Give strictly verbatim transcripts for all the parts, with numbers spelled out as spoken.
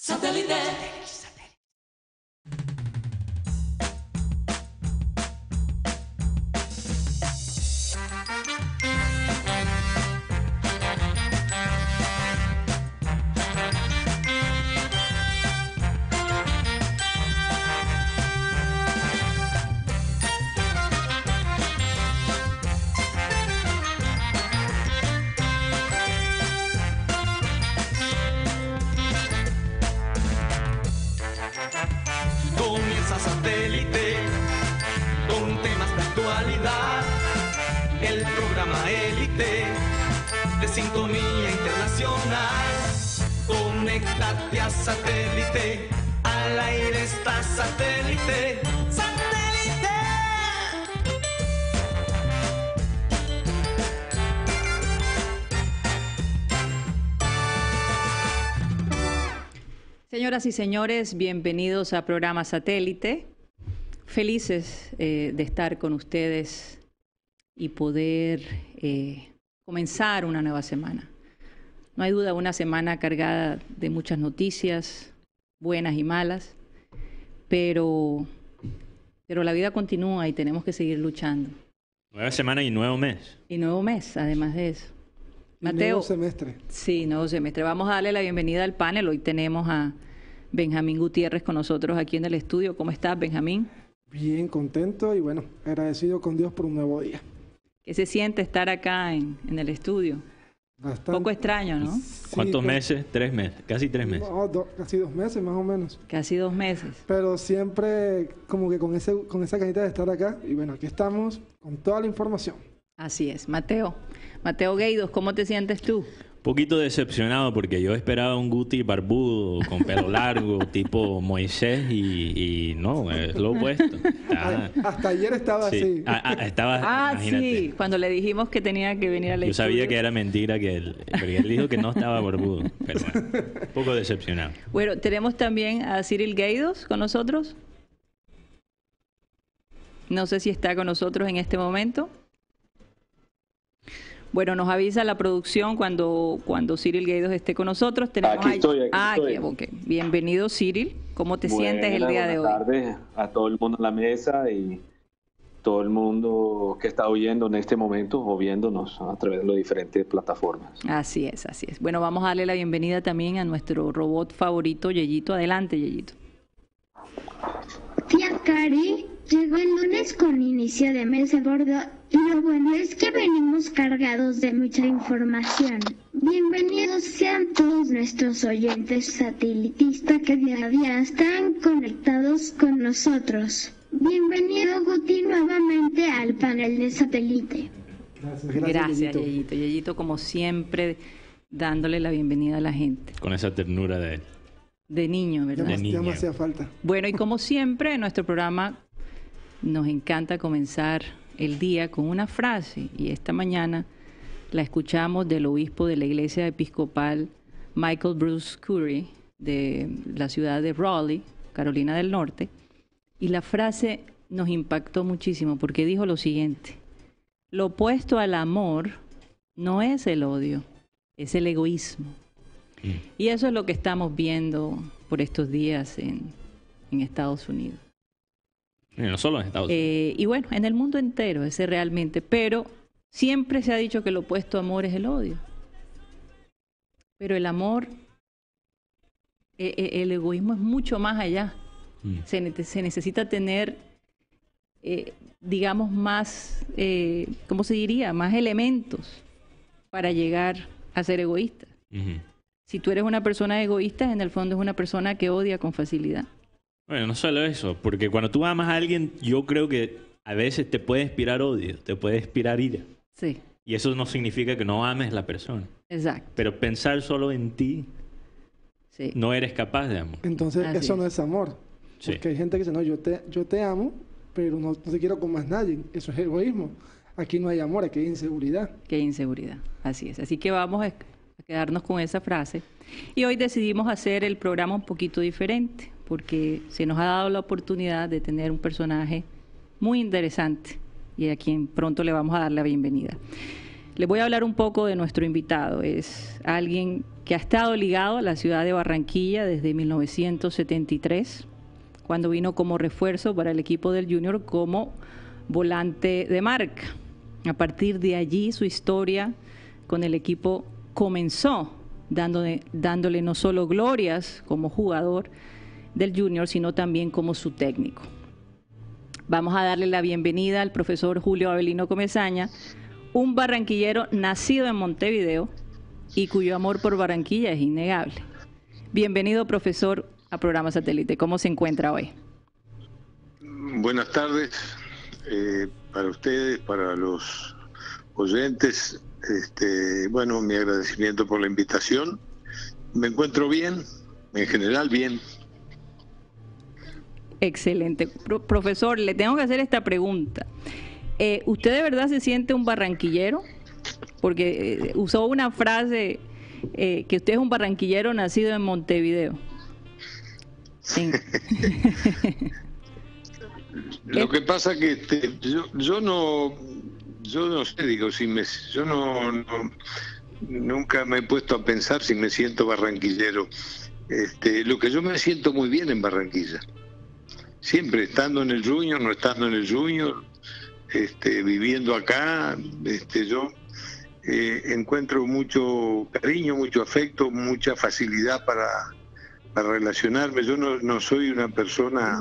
Satélite. Comienza Satélite con temas de actualidad, el programa élite de sintonía internacional. Conéctate a Satélite, al aire está Satélite. ¡Satélite! Señoras y señores, bienvenidos a programa Satélite. Felices eh, de estar con ustedes y poder eh, comenzar una nueva semana. No hay duda, una semana cargada de muchas noticias, buenas y malas, pero, pero la vida continúa y tenemos que seguir luchando. Nueva semana y nuevo mes. Y nuevo mes, además de eso. Y Mateo. nuevo semestre. Sí, nuevo semestre. Vamos a darle la bienvenida al panel. Hoy tenemos a Benjamín Gutiérrez con nosotros aquí en el estudio. ¿Cómo estás, Benjamín? Bien contento y bueno, agradecido con Dios por un nuevo día. ¿Qué se siente estar acá en, en el estudio? Bastante. Poco extraño, ¿no? Sí, ¿Cuántos pero- meses? Tres meses, casi tres meses. No, do- casi dos meses más o menos. Casi dos meses. Pero siempre como que con, ese, con esa canita de estar acá. Y bueno, aquí estamos con toda la información. Así es. Mateo. Mateo Gueidos, ¿cómo te sientes tú? Poquito decepcionado porque yo esperaba un Guti barbudo, con pelo largo, tipo Moisés, y, y no, es lo opuesto. Está- Ay, hasta ayer estaba sí. así. Ah, ah, estaba, Ah, imagínate. sí. Cuando le dijimos que tenía que venir al Yo estudio. sabía que era mentira, que él, porque él dijo que no estaba barbudo, pero bueno, un poco decepcionado. Bueno, tenemos también a Cyril Gueidos con nosotros. No sé si está con nosotros en este momento. Bueno, nos avisa la producción cuando, cuando Cyril Gueidos esté con nosotros. Tenemos Aquí a- estoy, aquí ah, estoy. que- ok. Bienvenido, Cyril. ¿Cómo te sientes el Buenas, día de hoy? Buenas tardes a todo el mundo en la mesa y todo el mundo que está oyendo en este momento o viéndonos a través de las diferentes plataformas. Así es, así es. Bueno, vamos a darle la bienvenida también a nuestro robot favorito, Yeyito. Adelante, Yeyito. Tía Cari, llegó el lunes con inicio de mes a bordo y lo bueno es que venimos cargados de mucha información. Bienvenidos sean todos nuestros oyentes satelitistas que día a día están conectados con nosotros. Bienvenido Guti nuevamente al panel de Satélite. Gracias, Gracias, Yeyito. Yeyito. Yeyito, como siempre, dándole la bienvenida a la gente. Con esa ternura de él. De niño, ¿verdad? De Ya, ya me niño. hacía falta. Bueno, y como siempre, en nuestro programa nos encanta comenzar el día con una frase. Y esta mañana la escuchamos del obispo de la Iglesia Episcopal, Michael Bruce Curry, de la ciudad de Raleigh, Carolina del Norte. Y la frase nos impactó muchísimo porque dijo lo siguiente: lo opuesto al amor no es el odio, es el egoísmo. Mm. Y eso es lo que estamos viendo por estos días en, en Estados Unidos. Y no solo en Estados Unidos. Eh, y bueno, en el mundo entero, ese realmente. Pero siempre se ha dicho que lo opuesto a amor es el odio. Pero el amor, eh, eh, el egoísmo es mucho más allá. Mm. Se, ne- se necesita tener, eh, digamos, más, eh, ¿cómo se diría? Más elementos para llegar a ser egoísta. Ujú. Si tú eres una persona egoísta, en el fondo es una persona que odia con facilidad. Bueno, no solo eso, porque cuando tú amas a alguien, yo creo que a veces te puede inspirar odio, te puede inspirar ira. Sí, Y eso no significa que no ames a la persona. exacto. Pero pensar solo en ti, Sí. no eres capaz de amor. Entonces Así eso no es. es amor. Sí. Porque hay gente que dice, no, yo te, yo te amo, pero no, no te quiero con más nadie. Eso es egoísmo. Aquí no hay amor, aquí hay inseguridad. Qué inseguridad. Así es. Así que vamos a a quedarnos con esa frase. Y hoy decidimos hacer el programa un poquito diferente, porque se nos ha dado la oportunidad de tener un personaje muy interesante y a quien pronto le vamos a dar la bienvenida. Les voy a hablar un poco de nuestro invitado. Es alguien que ha estado ligado a la ciudad de Barranquilla desde mil novecientos setenta y tres, cuando vino como refuerzo para el equipo del Junior como volante de marca. A partir de allí su historia con el equipo comenzó, dándole, dándole no solo glorias como jugador del Junior, sino también como su técnico. Vamos a darle la bienvenida al profesor Julio Avelino Comesaña, un barranquillero nacido en Montevideo y cuyo amor por Barranquilla es innegable. Bienvenido, profesor, a Programa Satélite. ¿Cómo se encuentra hoy? Buenas tardes eh, para ustedes, para los oyentes. Este, bueno, mi agradecimiento por la invitación. Me encuentro bien, en general bien. Excelente. Pro- profesor, le tengo que hacer esta pregunta. Eh, ¿Usted de verdad se siente un barranquillero? Porque eh, usó una frase eh, que usted es un barranquillero nacido en Montevideo. En... Lo que pasa que este, yo, yo no, yo no sé, digo, si me, yo no, no, nunca me he puesto a pensar si me siento barranquillero. Este, lo que yo me siento muy bien en Barranquilla, siempre estando en el Junior, no estando en el Junior, este, viviendo acá, este, yo eh, encuentro mucho cariño, mucho afecto, mucha facilidad para, para relacionarme. Yo no, no soy una persona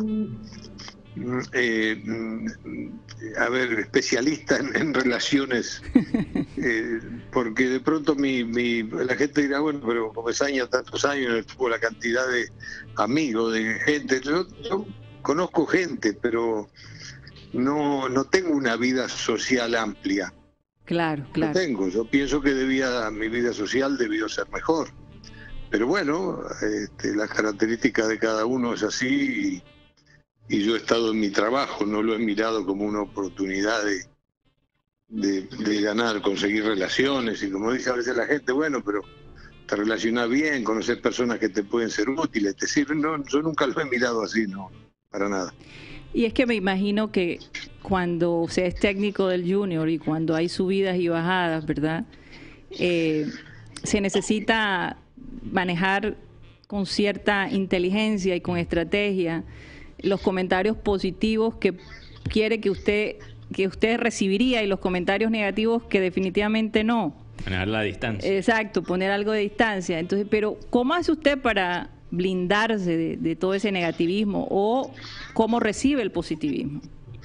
Eh, a ver, especialista en, en relaciones, eh, porque de pronto mi, mi, la gente dirá, bueno, pero Comesaña, tantos años en el fútbol, la cantidad de amigos, de gente, yo, yo conozco gente, pero no, no tengo una vida social amplia. Claro, claro. No tengo, yo pienso que debía, mi vida social debió ser mejor, pero bueno, este, las características de cada uno es así. Y, Y yo he estado en mi trabajo, no lo he mirado como una oportunidad de, de, de ganar, conseguir relaciones. Y como dice a veces la gente, bueno, pero te relacionás bien, conoces personas que te pueden ser útiles, te sirven. No, yo nunca lo he mirado así, no, para nada. Y es que me imagino que cuando se es técnico del Junior y cuando hay subidas y bajadas, ¿verdad? Eh, se necesita manejar con cierta inteligencia y con estrategia los comentarios positivos que quiere que usted que usted recibiría y los comentarios negativos que definitivamente no. Poner la distancia. Exacto, poner algo de distancia. Entonces, pero ¿cómo hace usted para blindarse de, de todo ese negativismo o cómo recibe el positivismo?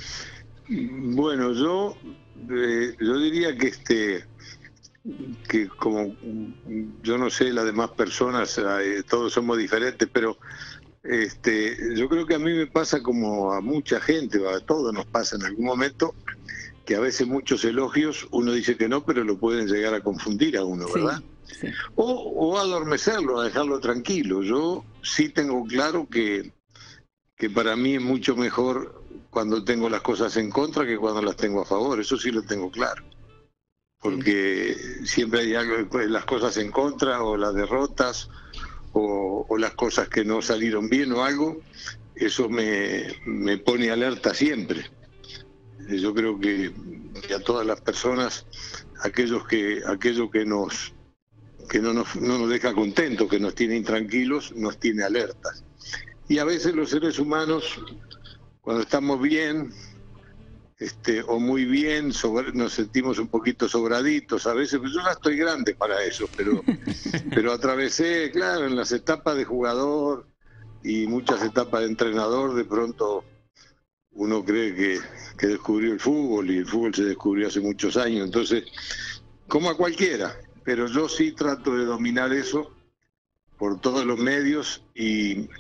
Bueno, yo eh, yo diría que este que como yo no sé las demás personas, eh, todos somos diferentes, pero Este, yo creo que a mí me pasa como a mucha gente, a todos nos pasa en algún momento, que a veces muchos elogios uno dice que no, pero lo pueden llegar a confundir a uno, ¿verdad? Sí, sí. O, o adormecerlo, a dejarlo tranquilo. Yo sí tengo claro que, que para mí es mucho mejor cuando tengo las cosas en contra que cuando las tengo a favor, eso sí lo tengo claro. Porque siempre hay algo, las cosas en contra o las derrotas, O, o las cosas que no salieron bien o algo, eso me, me pone alerta siempre. Yo creo que, que a todas las personas, aquellos que aquello que nos que no nos, no nos deja contentos, que nos tiene intranquilos, nos tiene alertas. Y a veces los seres humanos, cuando estamos bien, este, o muy bien, sobre, nos sentimos un poquito sobraditos a veces, pues yo ya estoy grande para eso, pero, pero atravesé, claro, en las etapas de jugador y muchas etapas de entrenador, de pronto uno cree que, que descubrió el fútbol y el fútbol se descubrió hace muchos años, entonces, como a cualquiera, pero yo sí trato de dominar eso por todos los medios y,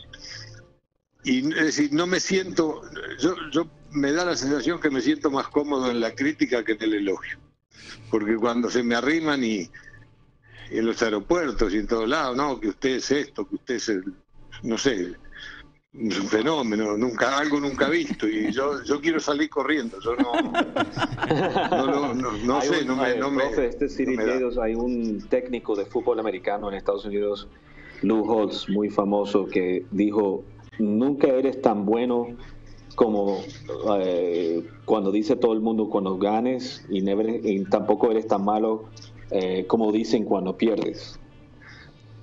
y es decir, no me siento, yo, yo me da la sensación que me siento más cómodo en la crítica que en el elogio, porque cuando se me arriman y, y en los aeropuertos y en todos lados, no, que usted es esto, que usted es el, no sé, un fenómeno, nunca algo nunca visto, y yo yo quiero salir corriendo, yo no no, no, no, no sé, un, no me, no me, profe, este City no me Unidos, hay un técnico de fútbol americano en Estados Unidos, Lou Holtz, muy famoso, que dijo: nunca eres tan bueno como eh, cuando dice todo el mundo cuando ganes, y, never, y tampoco eres tan malo eh, como dicen cuando pierdes.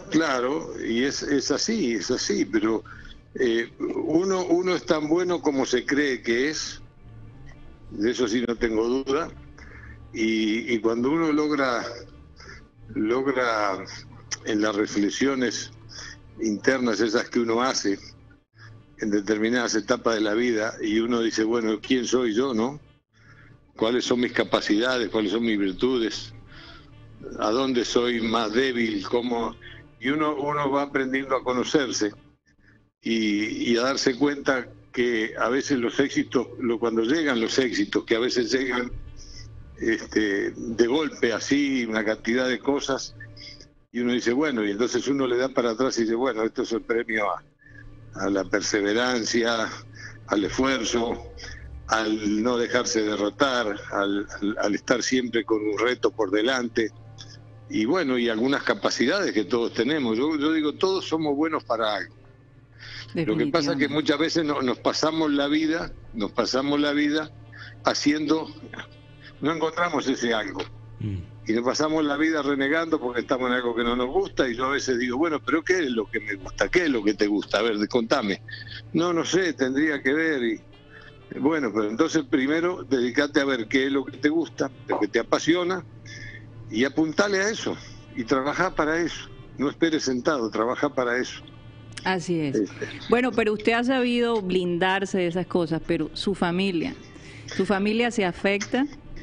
Claro, y es, es así, es así, pero eh, uno, uno es tan bueno como se cree que es, de eso sí no tengo duda, y, y cuando uno logra, logra en las reflexiones internas esas que uno hace en determinadas etapas de la vida, y uno dice, bueno, ¿quién soy yo, no? ¿Cuáles son mis capacidades? ¿Cuáles son mis virtudes? ¿A dónde soy más débil? ¿Cómo? Y uno, uno va aprendiendo a conocerse y, y a darse cuenta que a veces los éxitos, lo, cuando llegan los éxitos, que a veces llegan este, de golpe así, una cantidad de cosas, y uno dice, bueno, y entonces uno le da para atrás y dice, bueno, esto es el premio a, a la perseverancia, al esfuerzo, al no dejarse derrotar, al, al, al estar siempre con un reto por delante, y bueno, y algunas capacidades que todos tenemos. Yo, yo digo, todos somos buenos para algo. Lo que pasa es que muchas veces no, nos pasamos la vida, nos pasamos la vida haciendo, no encontramos ese algo. Mm. Y nos pasamos la vida renegando porque estamos en algo que no nos gusta, y yo a veces digo, bueno, pero ¿qué es lo que me gusta? ¿Qué es lo que te gusta? A ver, contame. No, no sé, tendría que ver. Y bueno, pero entonces primero dedícate a ver qué es lo que te gusta, lo que te apasiona, y apuntale a eso, y trabaja para eso. No esperes sentado, trabaja para eso. Así es. Bueno, pero usted ha sabido blindarse de esas cosas, pero su familia, ¿su familia se afecta?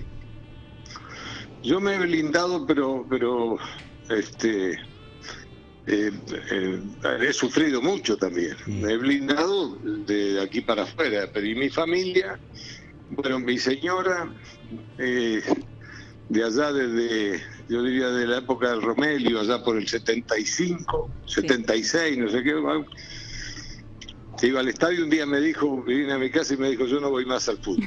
Yo me he blindado, pero pero este eh, eh, he sufrido mucho también. Me he blindado de aquí para afuera, pero y mi familia, bueno, mi señora, eh, de allá desde, yo diría de la época del Romelio, allá por el setenta y cinco, sí. setenta y seis, no sé qué, se iba al estadio, un día me dijo, vine a mi casa y me dijo, yo no voy más al fútbol.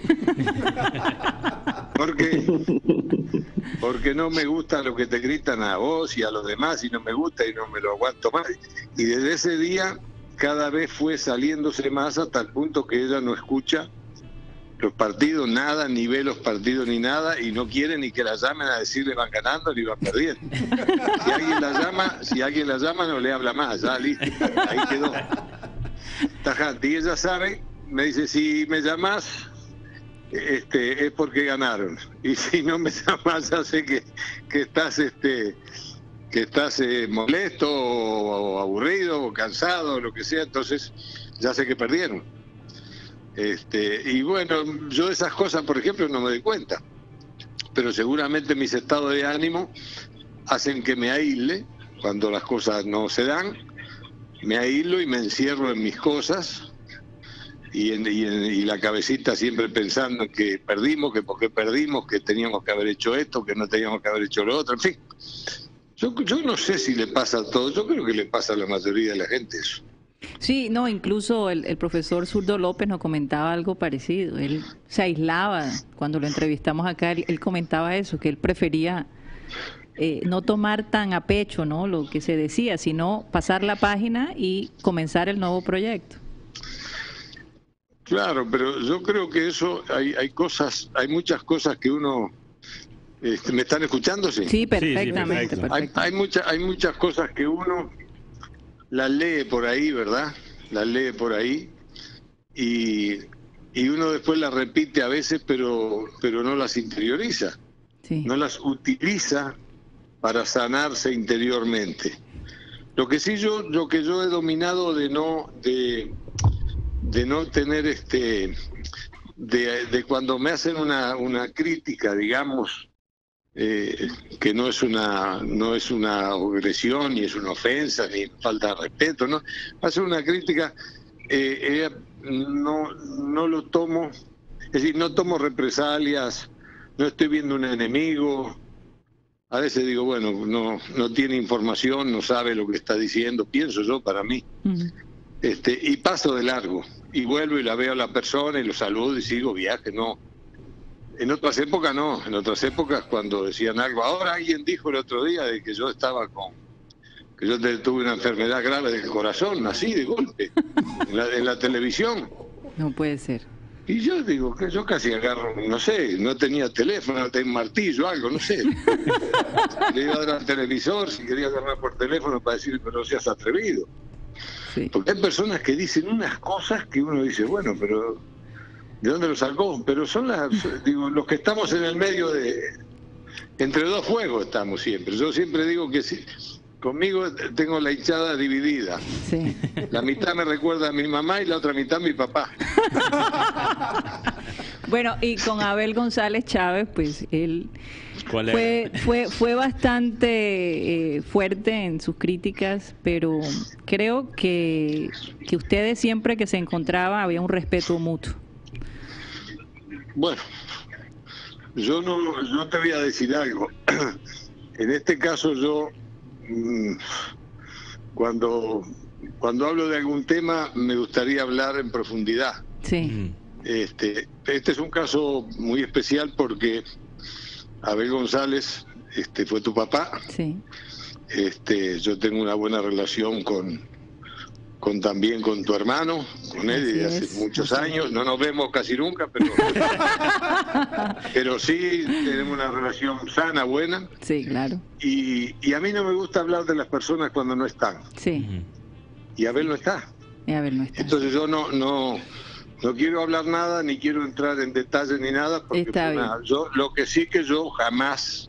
¿Por qué? Porque no me gusta lo que te gritan a vos y a los demás, y no me gusta y no me lo aguanto más. Y desde ese día cada vez fue saliéndose más hasta el punto que ella no escucha los partidos, nada, ni ve los partidos ni nada, y no quiere ni que la llamen a decirle van ganando ni van perdiendo. Si alguien la llama, si alguien la llama no le habla más, ya listo, ahí quedó. Tajante. Y ella sabe, me dice, si me llamas este, es porque ganaron, y si no me llamas ya sé que, que estás este que estás eh, molesto o, o aburrido o cansado o lo que sea, entonces ya sé que perdieron. Este, y bueno, yo de esas cosas, por ejemplo, no me doy cuenta, pero seguramente mis estados de ánimo hacen que me aísle cuando las cosas no se dan, me aíslo y me encierro en mis cosas, y, en, y, en, y la cabecita siempre pensando en que perdimos, que por qué perdimos, que teníamos que haber hecho esto, que no teníamos que haber hecho lo otro, en fin. Yo, yo no sé si le pasa a todos, yo creo que le pasa a la mayoría de la gente eso. Sí, no, incluso el, el profesor Zurdo López nos comentaba algo parecido. Él se aislaba, cuando lo entrevistamos acá, él, él comentaba eso, que él prefería eh, no tomar tan a pecho, ¿no?, lo que se decía, sino pasar la página y comenzar el nuevo proyecto. Claro, pero yo creo que eso, hay, hay cosas, hay muchas cosas que uno... Este, ¿me están escuchando? Sí, sí, perfectamente. Sí, sí, hay, hay, mucha, hay muchas cosas que uno... las lee por ahí, ¿verdad? Las lee por ahí y, y uno después las repite a veces, pero pero no las interioriza, sí. No las utiliza para sanarse interiormente. Lo que sí yo, lo que yo he dominado de no de de no tener este de, de cuando me hacen una una crítica, digamos, Eh, que no es una no es una agresión ni es una ofensa ni falta de respeto, no, hacer una crítica, eh, eh, no no lo tomo, es decir, no tomo represalias, no estoy viendo un enemigo. A veces digo, bueno, no no tiene información, no sabe lo que está diciendo, pienso yo para mí. Uh-huh. este y paso de largo y vuelvo y la veo a la persona y lo saludo y sigo viaje. No, en otras épocas no, en otras épocas cuando decían algo, ahora alguien dijo el otro día de que yo estaba con, que yo tuve una enfermedad grave del corazón, así de golpe, en la, en la televisión. No puede ser. Y yo digo que yo casi agarro, no sé, no tenía teléfono, tenía un martillo, algo, no sé. Le iba a dar al televisor si quería llamar por teléfono para decir, pero no seas atrevido. Sí. Porque hay personas que dicen unas cosas que uno dice, bueno, pero ¿de dónde lo sacó? Pero son las, digo, los que estamos en el medio de, entre dos fuegos estamos siempre. Yo siempre digo que sí. Conmigo tengo la hinchada dividida. Sí. La mitad me recuerda a mi mamá y la otra mitad a mi papá. Bueno, y con Abel González Chávez, pues él ¿Cuál fue, fue, fue bastante eh, fuerte en sus críticas, pero creo que, que ustedes siempre que se encontraban había un respeto mutuo. Bueno, yo no, yo te voy a decir algo. En este caso yo... Cuando, cuando hablo de algún tema me gustaría hablar en profundidad. Sí. Este, este es un caso muy especial porque Abel González este, fue tu papá. Sí. Este, yo tengo una buena relación con, con también con tu hermano, con él desde hace es, muchos años. No nos vemos casi nunca, pero, pero sí tenemos una relación sana, buena. Sí, claro. Y, y a mí no me gusta hablar de las personas cuando no están. Sí. Y Abel no está. Y Abel no está. Entonces yo no no no quiero hablar nada, ni quiero entrar en detalles ni nada, porque Está bien. nada, yo lo que sí que yo jamás,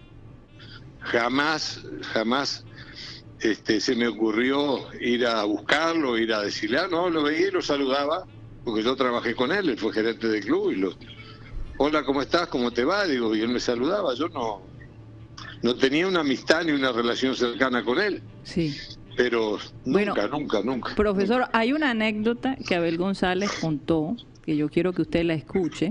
jamás, jamás este, se me ocurrió ir a buscarlo, ir a decirle, ah, no, lo veía y lo saludaba, porque yo trabajé con él, él fue gerente del club, y lo, hola, ¿cómo estás? ¿Cómo te va? Digo, y él me saludaba, yo no, no tenía una amistad ni una relación cercana con él. Sí. Pero nunca, Bueno, nunca, nunca. Profesor, hay una anécdota que Abel González contó, que yo quiero que usted la escuche,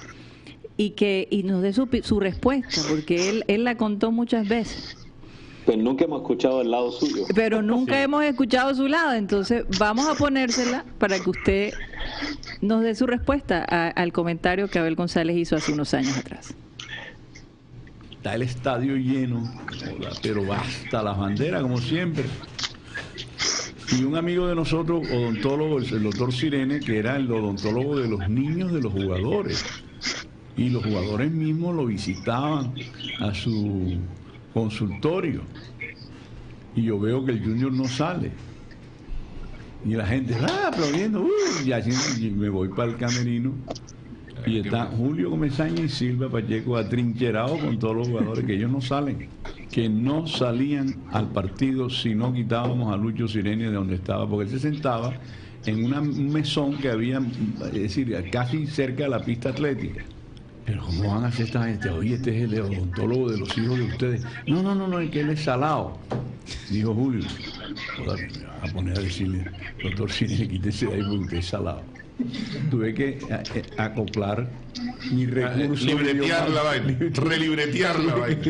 y que y nos dé su, su respuesta, porque él, él la contó muchas veces. Pues nunca hemos escuchado el lado suyo. Pero nunca sí. hemos escuchado su lado, entonces vamos a ponérsela para que usted nos dé su respuesta a, al comentario que Abel González hizo hace unos años atrás. Está el estadio lleno, pero hasta las banderas, como siempre. Y un amigo de nosotros, odontólogo, el doctor Sirene, que era el odontólogo de los niños de los jugadores. Y los jugadores mismos lo visitaban a su consultorio. Y yo veo que el Junior no sale. Y la gente, ah, aplaudiendo, uh, y así y me voy para el camerino. Y está Julio Comesaña y Silva Pacheco atrincherados con todos los jugadores, que ellos no salen, que no salían al partido si no quitábamos a Lucho Sirene de donde estaba, porque él se sentaba en una, un mesón que había, es decir, casi cerca de la pista atlética. Pero ¿cómo van a hacer esta gente? Oye, este es el odontólogo de los hijos de ustedes. No, no, no, no, es que él es salado, dijo Julio. A poner a decirle, doctor Sirene, quítese de ahí porque usted es salado. Tuve que acoplar mi recurso, libretear la vaina, relibretear la vaina.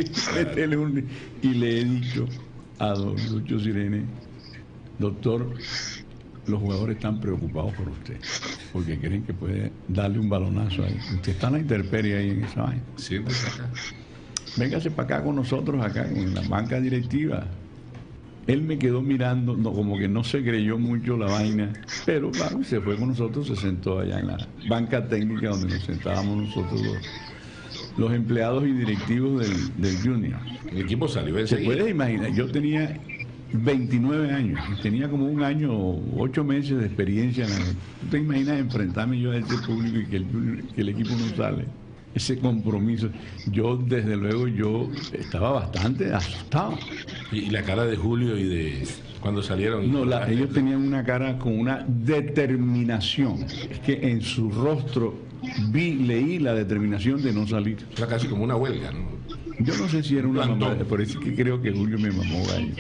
Y le he dicho a don Lucho Sirene, doctor, los jugadores están preocupados por usted, porque creen que puede darle un balonazo ahí. Usted está en la intemperie ahí en esa vaina. Sí, pues acá. Véngase para acá con nosotros, acá en la banca directiva. Él me quedó mirando, no, como que no se creyó mucho la vaina, pero claro, se fue con nosotros, se sentó allá en la banca técnica donde nos sentábamos nosotros los, los empleados y directivos del, del Junior. El equipo salió ese. Se puede imaginar, yo tenía veintinueve años, tenía como un año o ocho meses de experiencia. En la, ¿tú te imaginas enfrentarme yo a ese público y que el, que el equipo no sale? Ese compromiso. Yo, desde luego, yo estaba bastante asustado. Y la cara de Julio y de cuando salieron. No, la, ellos tenían una cara con una determinación. Es que en su rostro vi, leí la determinación de no salir. Era casi como una huelga, ¿no? Yo no sé si era una mamá, por eso es que creo que Julio me mamó gallo.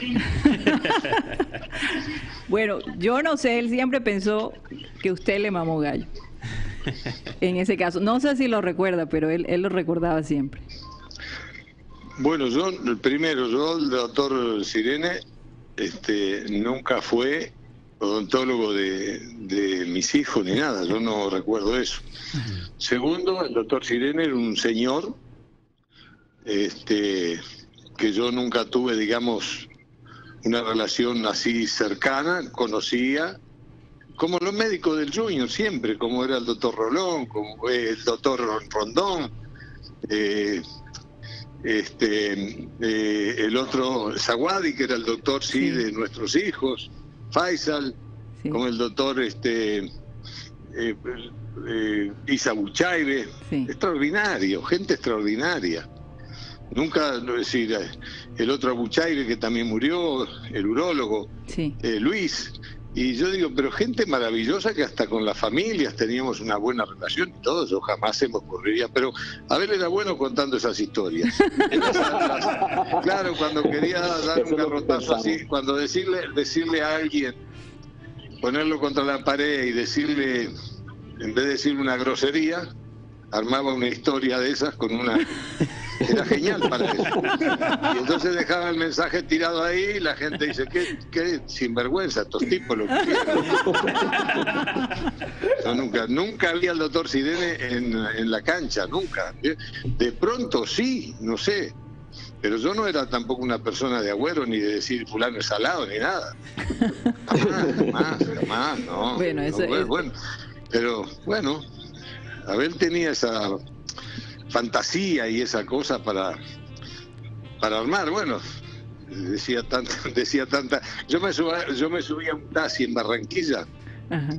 Bueno, yo no sé, él siempre pensó que usted le mamó gallo. En ese caso, no sé si lo recuerda, pero él, él lo recordaba siempre. Bueno, yo, primero, yo, el doctor Sirene, este, nunca fue odontólogo de, de mis hijos ni nada, yo no recuerdo eso. Uh-huh. Segundo, el doctor Sirene era un señor este, que yo nunca tuve, digamos, una relación así cercana, conocía, como los médicos del Junior siempre, como era el doctor Rolón, como el doctor Rondón, eh, este eh, el otro Zawadi, que era el doctor sí, sí. de nuestros hijos, Faisal, sí. como el doctor este eh, eh, Isa Buchaire, sí. extraordinario, gente extraordinaria. Nunca, no decir, el otro Buchaire que también murió, el urólogo, sí. eh, Luis. Y yo digo, pero gente maravillosa que hasta con las familias teníamos una buena relación y todo, yo jamás se me ocurriría. Pero Abel era bueno contando esas historias. Claro, cuando quería dar un garrotazo así, cuando decirle, decirle a alguien, ponerlo contra la pared y decirle, en vez de decirle una grosería, armaba una historia de esas con una... Era genial para eso. Y entonces dejaba el mensaje tirado ahí y la gente dice, qué, qué sinvergüenza, estos tipos lo que quieren. Yo nunca, nunca vi al doctor Sirene en, en la cancha, nunca. De pronto sí, no sé. Pero yo no era tampoco una persona de agüero, ni de decir fulano es salado, ni nada. Jamás, jamás, jamás, no. Bueno, eso no, es... bueno. Pero bueno, Abel tenía esa... fantasía y esa cosa para para armar. Bueno, decía tanta decía tanta yo me subía, yo me subía a un taxi en Barranquilla. Ajá.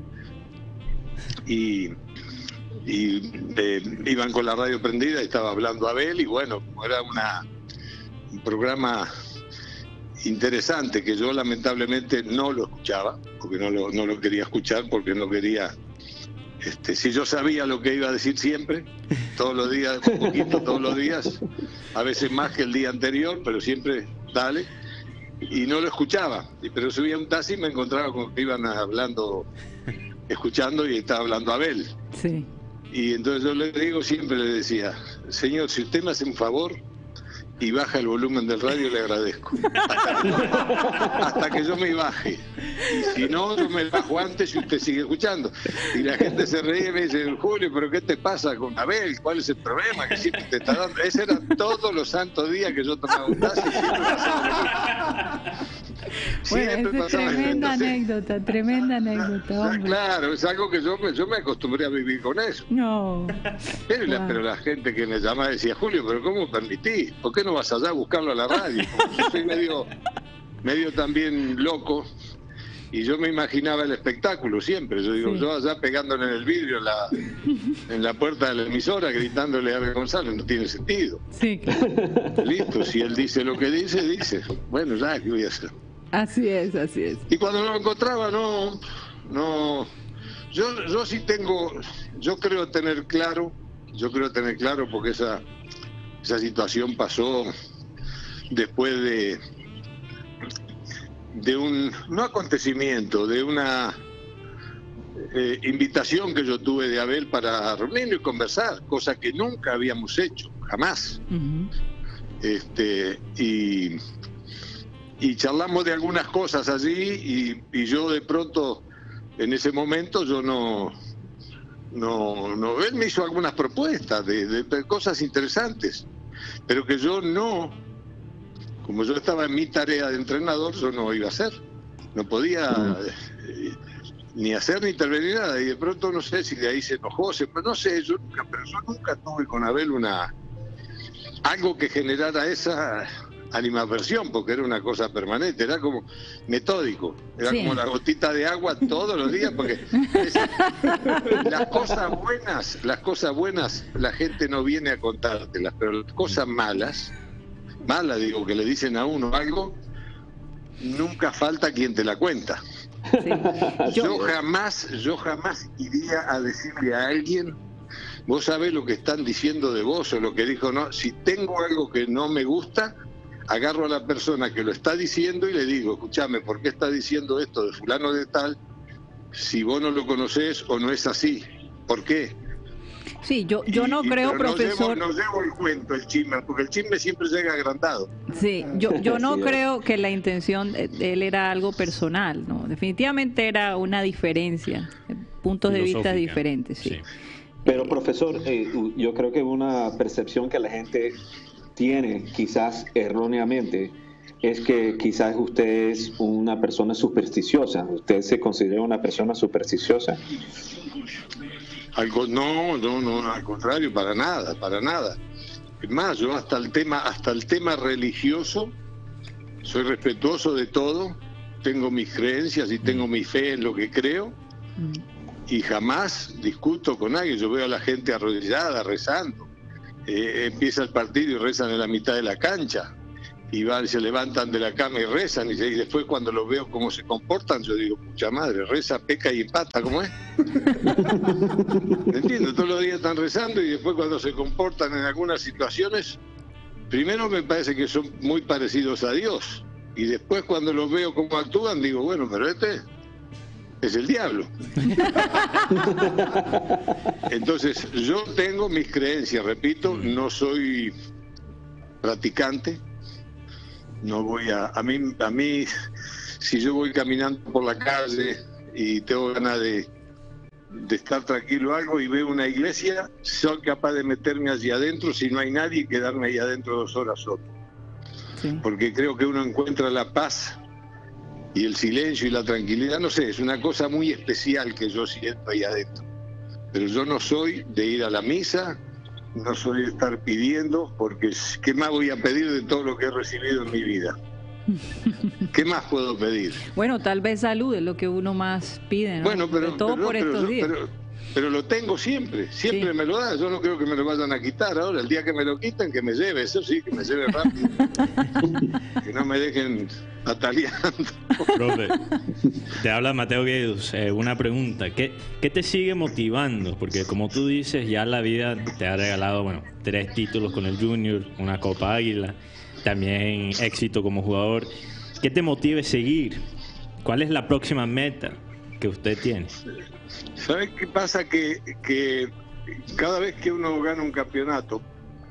y y eh, iban con la radio prendida y estaba hablando Abel y bueno, como era una un programa interesante que yo lamentablemente no lo escuchaba porque no lo no lo quería escuchar porque no quería. Este, si yo sabía lo que iba a decir siempre, todos los días, un poquito todos los días, a veces más que el día anterior, pero siempre dale, y no lo escuchaba. Pero subía un taxi y me encontraba con que iban hablando, escuchando y estaba hablando Abel. Sí. Y entonces yo le digo, siempre le decía, señor, si usted me hace un favor y baja el volumen del radio, le agradezco. Hasta que, hasta que yo me baje. Y si no, yo me bajo antes y usted sigue escuchando. Y la gente se reía y me dice, Julio, ¿pero qué te pasa con Abel? ¿Cuál es el problema que siempre te está dando? Ese era todos los santos días que yo tomaba un taxi y siempre pasaba Bueno, esa es tremenda anécdota, tremenda anécdota. Hombre. Claro, es algo que yo, yo me acostumbré a vivir con eso. No. Pero, wow. la, pero la gente que me llamaba decía, Julio, ¿pero cómo permitís? ¿Por qué no vas allá a buscarlo a la radio? Como yo soy medio, medio también loco y yo me imaginaba el espectáculo siempre. Yo digo, sí. yo allá pegándole en el vidrio en la, en la puerta de la emisora, gritándole a Abel González, no tiene sentido. Sí, claro. Listo, si él dice lo que dice, dice. Bueno, ya, ¿qué voy a hacer? Así es, así es. Y cuando lo encontraba, no, no, yo, yo sí tengo, yo creo tener claro, yo creo tener claro porque esa, esa situación pasó después de, de un, no acontecimiento, de una eh, invitación que yo tuve de Abel para reunirnos y conversar, cosa que nunca habíamos hecho, jamás. Uh-huh. Este, y... y charlamos de algunas cosas allí y, y yo de pronto en ese momento yo no no no él me hizo algunas propuestas de, de, de cosas interesantes pero que yo no, como yo estaba en mi tarea de entrenador, yo no iba a hacer, no podía eh, ni hacer ni intervenir nada y de pronto no sé si de ahí se enojó, se, no sé, yo nunca, pero yo nunca tuve con Abel una algo que generara esa animadversión, porque era una cosa permanente, era como metódico, era sí. como la gotita de agua todos los días, porque es, las cosas buenas, las cosas buenas la gente no viene a contártelas, pero las cosas malas, malas digo, que le dicen a uno algo, nunca falta quien te la cuenta. Sí. Yo, yo jamás, yo jamás iría a decirle a alguien, vos sabés lo que están diciendo de vos o lo que dijo, no, si tengo algo que no me gusta, agarro a la persona que lo está diciendo y le digo, escúchame, ¿por qué está diciendo esto de fulano de tal? Si vos no lo conocés o no es así, ¿por qué? Sí, yo, yo no y, creo, profesor... No llevo el cuento, el chisme, porque el chisme siempre llega agrandado. Sí, yo, yo no creo que la intención de él era algo personal, ¿no? Definitivamente era una diferencia, puntos de vista diferentes, sí. sí. Pero, profesor, eh, yo creo que una percepción que la gente tiene, quizás erróneamente, es que quizás usted es una persona supersticiosa. ¿Usted se considera una persona supersticiosa? Algo, no, no, no, al contrario, para nada, para nada. Es más, yo hasta el tema, hasta el tema religioso, soy respetuoso de todo, tengo mis creencias y tengo mi fe en lo que creo, y jamás discuto con nadie. Yo veo a la gente arrodillada, rezando. Eh, empieza el partido y rezan en la mitad de la cancha. Y van, se levantan de la cama y rezan, y, y después cuando los veo cómo se comportan, yo digo, pucha madre, reza, peca y empata, ¿cómo es? ¿Me entiendes? Todos los días están rezando y después cuando se comportan en algunas situaciones, primero me parece que son muy parecidos a Dios, y después cuando los veo cómo actúan, digo, bueno, pero este es el diablo. Entonces, yo tengo mis creencias, repito, no soy practicante. No voy a, a mí, a mí, si yo voy caminando por la calle y tengo ganas de, de estar tranquilo o algo y veo una iglesia, soy capaz de meterme allí adentro si no hay nadie y quedarme ahí adentro dos horas solo. Sí. Porque creo que uno encuentra la paz y el silencio y la tranquilidad, no sé, es una cosa muy especial que yo siento ahí adentro. Pero yo no soy de ir a la misa, no soy de estar pidiendo, porque ¿qué más voy a pedir de todo lo que he recibido en mi vida? ¿Qué más puedo pedir? Bueno, tal vez salud es lo que uno más pide, ¿no? Bueno, pero, de todo pero, por pero, estos pero, días. Pero, pero lo tengo siempre, siempre sí. Me lo da. Yo no creo que me lo vayan a quitar ahora. El día que me lo quiten, que me lleve, eso sí, que me lleve rápido. Que no me dejen ataleando. Profe, te habla Mateo Guedes. Eh, una pregunta, ¿qué, ¿qué te sigue motivando? Porque como tú dices, ya la vida te ha regalado, bueno, tres títulos con el Junior, una Copa Águila, también éxito como jugador. ¿Qué te motiva a seguir? ¿Cuál es la próxima meta que usted tiene? ¿Sabes qué pasa? Que, que cada vez que uno gana un campeonato,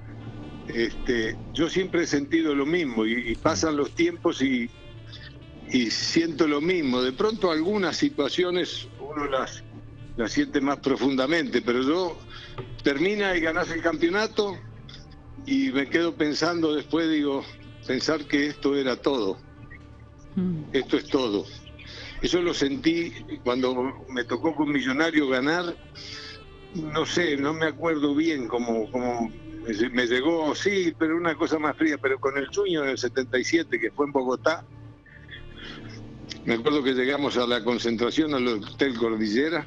este, yo siempre he sentido lo mismo, y, y pasan los tiempos y, y siento lo mismo. De pronto algunas situaciones uno las, las siente más profundamente, pero yo termina y ganas el campeonato y me quedo pensando después, digo, pensar que esto era todo. Esto es todo. Eso lo sentí cuando me tocó con Millonario ganar, no sé, no me acuerdo bien cómo, cómo me llegó, sí, pero una cosa más fría, pero con el Junior en el setenta y siete, que fue en Bogotá, me acuerdo que llegamos a la concentración al Hotel Cordillera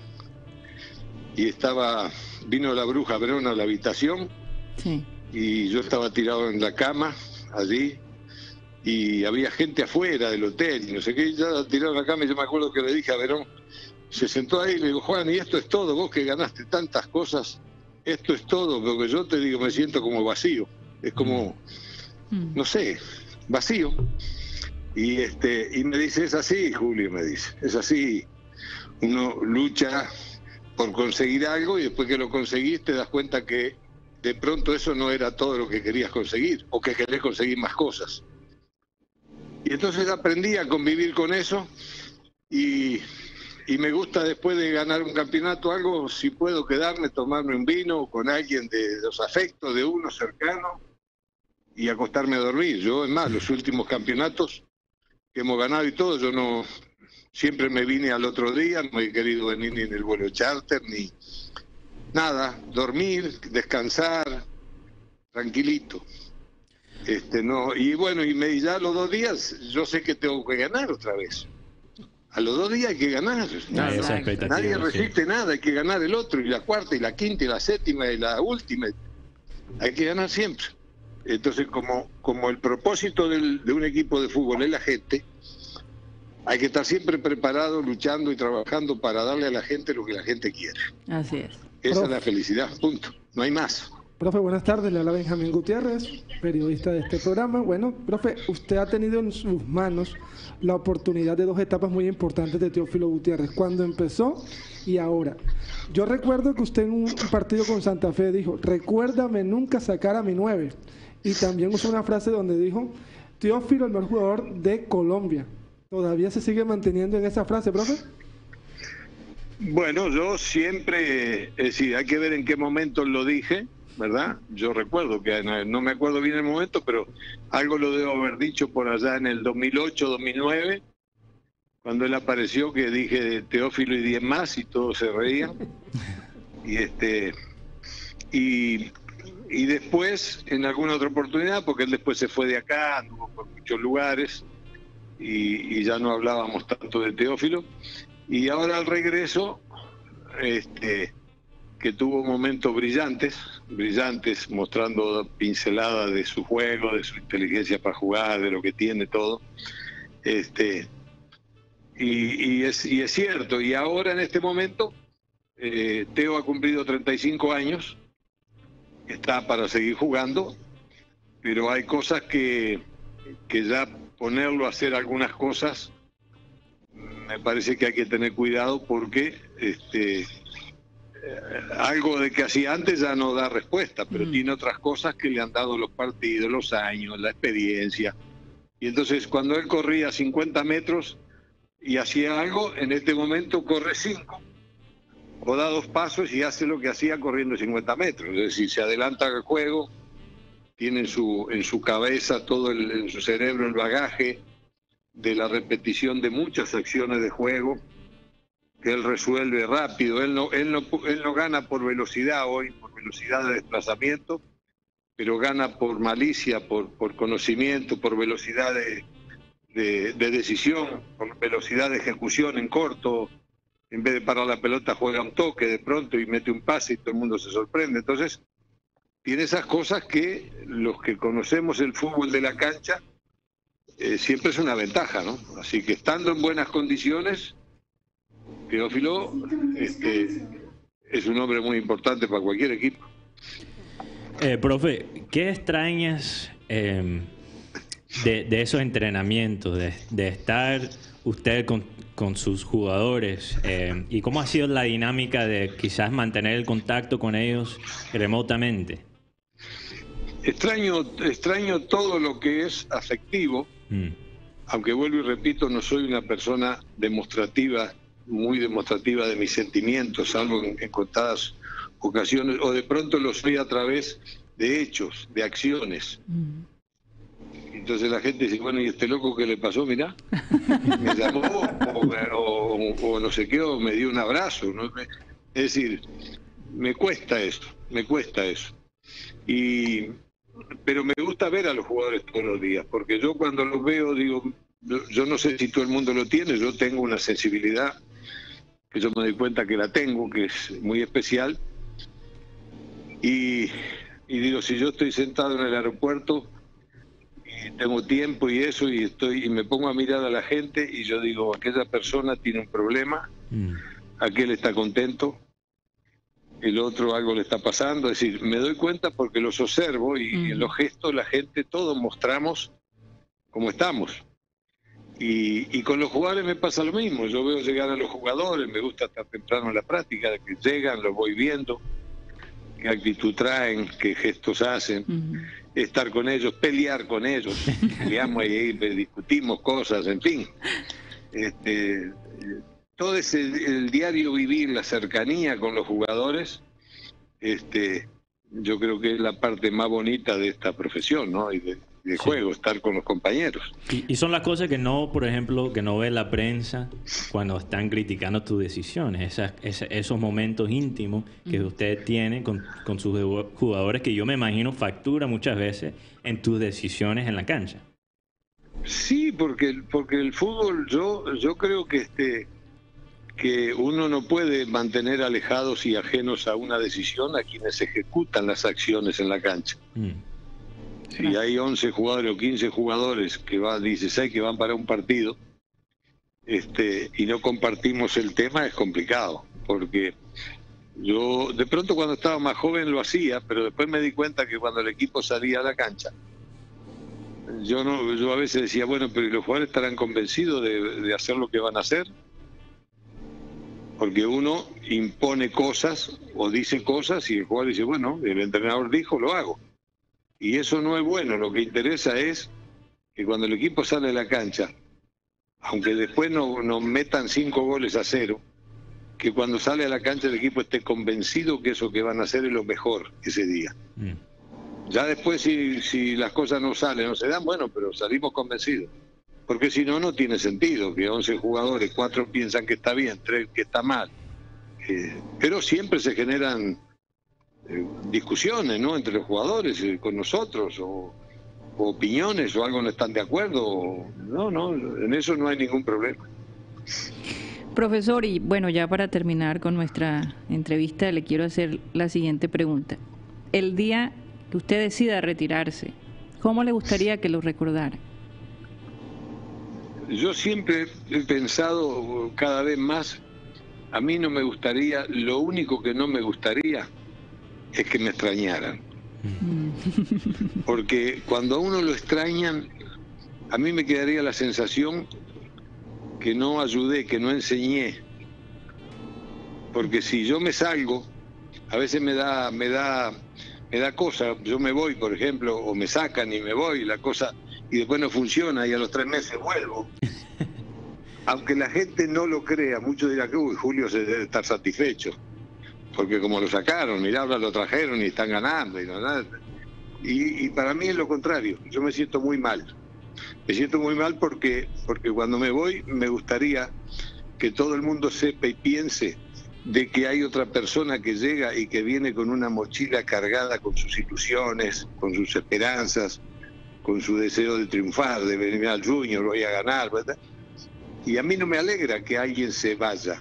y estaba, vino la bruja Verona a la habitación, sí. Y yo estaba tirado en la cama allí, y había gente afuera del hotel y no sé qué, ya tiraron la cama y yo me acuerdo que le dije a Verón, se sentó ahí y le digo, Juan, y esto es todo, vos que ganaste tantas cosas, esto es todo, porque yo te digo, me siento como vacío, es como, mm. no sé, vacío. Y este y me dice, es así, Julio, me dice, es así, uno lucha por conseguir algo y después que lo conseguís te das cuenta que de pronto eso no era todo lo que querías conseguir, o que querés conseguir más cosas. Y entonces aprendí a convivir con eso y, y me gusta después de ganar un campeonato algo, si puedo quedarme, tomarme un vino con alguien de los afectos de uno cercano y acostarme a dormir. Yo, es más, los últimos campeonatos que hemos ganado y todo, yo no, siempre me vine al otro día, no he querido venir ni en el vuelo charter, ni nada, dormir, descansar, tranquilito. Este, no, y bueno, y me, ya a los dos días yo sé que tengo que ganar otra vez. A los dos días hay que ganar. Nadie, nadie resiste sí. nada, hay que ganar el otro, y la cuarta, y la quinta, y la séptima, y la última. Hay que ganar siempre. Entonces, como, como el propósito del, de un equipo de fútbol es la gente, hay que estar siempre preparado, luchando y trabajando para darle a la gente lo que la gente quiere. Así es. Esa Profe. es la felicidad, punto. No hay más. Profe, buenas tardes, le habla Benjamín Gutiérrez, periodista de este programa. Bueno, profe, usted ha tenido en sus manos la oportunidad de dos etapas muy importantes de Teófilo Gutiérrez, cuando empezó y ahora. Yo recuerdo que usted en un partido con Santa Fe dijo, recuérdame nunca sacar a mi nueve. Y también usó una frase donde dijo, Teófilo, el mejor jugador de Colombia. ¿Todavía se sigue manteniendo en esa frase, profe? Bueno, yo siempre, es decir, hay que ver en qué momento lo dije, ¿verdad? Yo recuerdo que, no me acuerdo bien el momento, pero algo lo debo haber dicho por allá en el dos mil ocho, dos mil nueve, cuando él apareció, que dije Teófilo y diez más y todos se reían. Y este y, y después, en alguna otra oportunidad, porque él después se fue de acá, anduvo por muchos lugares y, y ya no hablábamos tanto de Teófilo. Y ahora al regreso, este, que tuvo momentos brillantes, brillantes, mostrando pinceladas de su juego, de su inteligencia para jugar, de lo que tiene todo. Este, y, y, es, y es cierto, y ahora en este momento, eh, Teo ha cumplido treinta y cinco años, está para seguir jugando, pero hay cosas que, que ya ponerlo a hacer algunas cosas, me parece que hay que tener cuidado porque este, eh, algo de que hacía antes ya no da respuesta, pero mm. tiene otras cosas que le han dado los partidos, los años, la experiencia. Y entonces cuando él corría cincuenta metros y hacía algo, en este momento corre cinco o da dos pasos y hace lo que hacía corriendo cincuenta metros. Es decir, se adelanta al juego, tiene en su, en su cabeza, todo el, en su cerebro el bagaje de la repetición de muchas acciones de juego que él resuelve rápido. Él no, él no, él no gana por velocidad hoy, por velocidad de desplazamiento, pero gana por malicia, por, por conocimiento, por velocidad de, de, de decisión, por velocidad de ejecución en corto. En vez de parar la pelota juega un toque de pronto y mete un pase y todo el mundo se sorprende. Entonces, tiene esas cosas que los que conocemos el fútbol de la cancha eh, siempre es una ventaja, ¿no? Así que estando en buenas condiciones, Teófilo este, es un hombre muy importante para cualquier equipo. Eh, profe, ¿qué extrañas eh, de, de esos entrenamientos, de, de estar usted con, con sus jugadores? Eh, ¿Y cómo ha sido la dinámica de quizás mantener el contacto con ellos remotamente? Extraño, extraño todo lo que es afectivo, mm. aunque vuelvo y repito, no soy una persona demostrativa, muy demostrativa de mis sentimientos, salvo en, en contadas ocasiones, o de pronto lo soy a través de hechos, de acciones. Mm. Entonces la gente dice, bueno, ¿y este loco qué le pasó? Mirá, me llamó, o, o, o no sé qué, o me dio un abrazo, ¿no? Es decir, me cuesta eso, me cuesta eso. Y, pero me gusta ver a los jugadores todos los días, porque yo cuando los veo, digo, yo, yo no sé si todo el mundo lo tiene, yo tengo una sensibilidad, que yo me doy cuenta que la tengo, que es muy especial, y, y digo, si yo estoy sentado en el aeropuerto, y tengo tiempo y eso, y estoy y me pongo a mirar a la gente y yo digo, aquella persona tiene un problema, mm. aquel está contento, el otro algo le está pasando. Es decir, me doy cuenta porque los observo y, mm. y en los gestos la gente, todos mostramos cómo estamos. Y, y con los jugadores me pasa lo mismo. Yo veo llegar a los jugadores, me gusta estar temprano en la práctica, de que llegan, los voy viendo, qué actitud traen, qué gestos hacen. Mm. Estar con ellos, pelear con ellos, peleamos ahí, discutimos cosas, en fin. Este, todo ese el diario vivir, la cercanía con los jugadores, este, yo creo que es la parte más bonita de esta profesión, ¿no? Y de, de juego, sí. Estar con los compañeros. Y, y son las cosas que no, por ejemplo, que no ve la prensa cuando están criticando tus decisiones, esas, esas, esos momentos íntimos que uh-huh. usted tiene con, con sus jugadores, que yo me imagino factura muchas veces en tus decisiones en la cancha. Sí, porque, porque el fútbol, yo, yo creo que este que uno no puede mantener alejados y ajenos a una decisión a quienes ejecutan las acciones en la cancha. Mm. Si hay once jugadores o quince jugadores, que van, dieciséis que van para un partido, este, y no compartimos el tema, es complicado, porque yo de pronto cuando estaba más joven lo hacía, pero después me di cuenta que cuando el equipo salía a la cancha, yo no, yo a veces decía, bueno, pero los jugadores estarán convencidos de, de hacer lo que van a hacer, porque uno impone cosas o dice cosas y el jugador dice, bueno, el entrenador dijo, lo hago. Y eso no es bueno. Lo que interesa es que cuando el equipo sale de la cancha, aunque después nos no metan cinco goles a cero, que cuando sale a la cancha el equipo esté convencido que eso que van a hacer es lo mejor ese día. Mm. Ya después si, si las cosas no salen, no se dan, bueno, pero salimos convencidos. Porque si no, no tiene sentido que once jugadores, cuatro piensan que está bien, tres que está mal. Eh, pero siempre se generan eh, discusiones, ¿no?, entre los jugadores, eh, con nosotros, o, o opiniones, o algo no están de acuerdo. O, no, no, en eso no hay ningún problema. Profesor, y bueno, ya para terminar con nuestra entrevista, le quiero hacer la siguiente pregunta. El día que usted decida retirarse, ¿cómo le gustaría que lo recordara? Yo siempre he pensado cada vez más, a mí no me gustaría, lo único que no me gustaría es que me extrañaran. Porque cuando a uno lo extrañan, a mí me quedaría la sensación que no ayudé, que no enseñé. Porque si yo me salgo, a veces me da, me da, me da cosa, yo me voy, por ejemplo, o me sacan y me voy, la cosa, y después no funciona, y a los tres meses vuelvo. Aunque la gente no lo crea, muchos dirán que uy, Julio se debe estar satisfecho, porque como lo sacaron, mirá, ahora lo trajeron y están ganando, y, no, nada. Y, y para mí es lo contrario, yo me siento muy mal. Me siento muy mal porque, porque cuando me voy me gustaría que todo el mundo sepa y piense de que hay otra persona que llega y que viene con una mochila cargada con sus ilusiones, con sus esperanzas, con su deseo de triunfar, de venir al Junior, voy a ganar, ¿verdad? Y a mí no me alegra que alguien se vaya.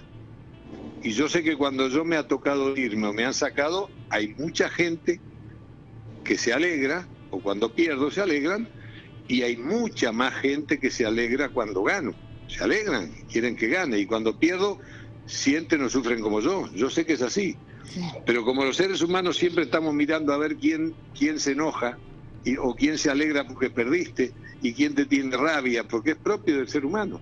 Y yo sé que cuando yo me ha tocado irme o me han sacado, hay mucha gente que se alegra, o cuando pierdo se alegran, y hay mucha más gente que se alegra cuando gano. Se alegran, quieren que gane, y cuando pierdo, sienten o sufren como yo. Yo sé que es así. Sí. Pero como los seres humanos siempre estamos mirando a ver quién, quién se enoja, y, o quién se alegra porque perdiste, y quién te tiene rabia, porque es propio del ser humano.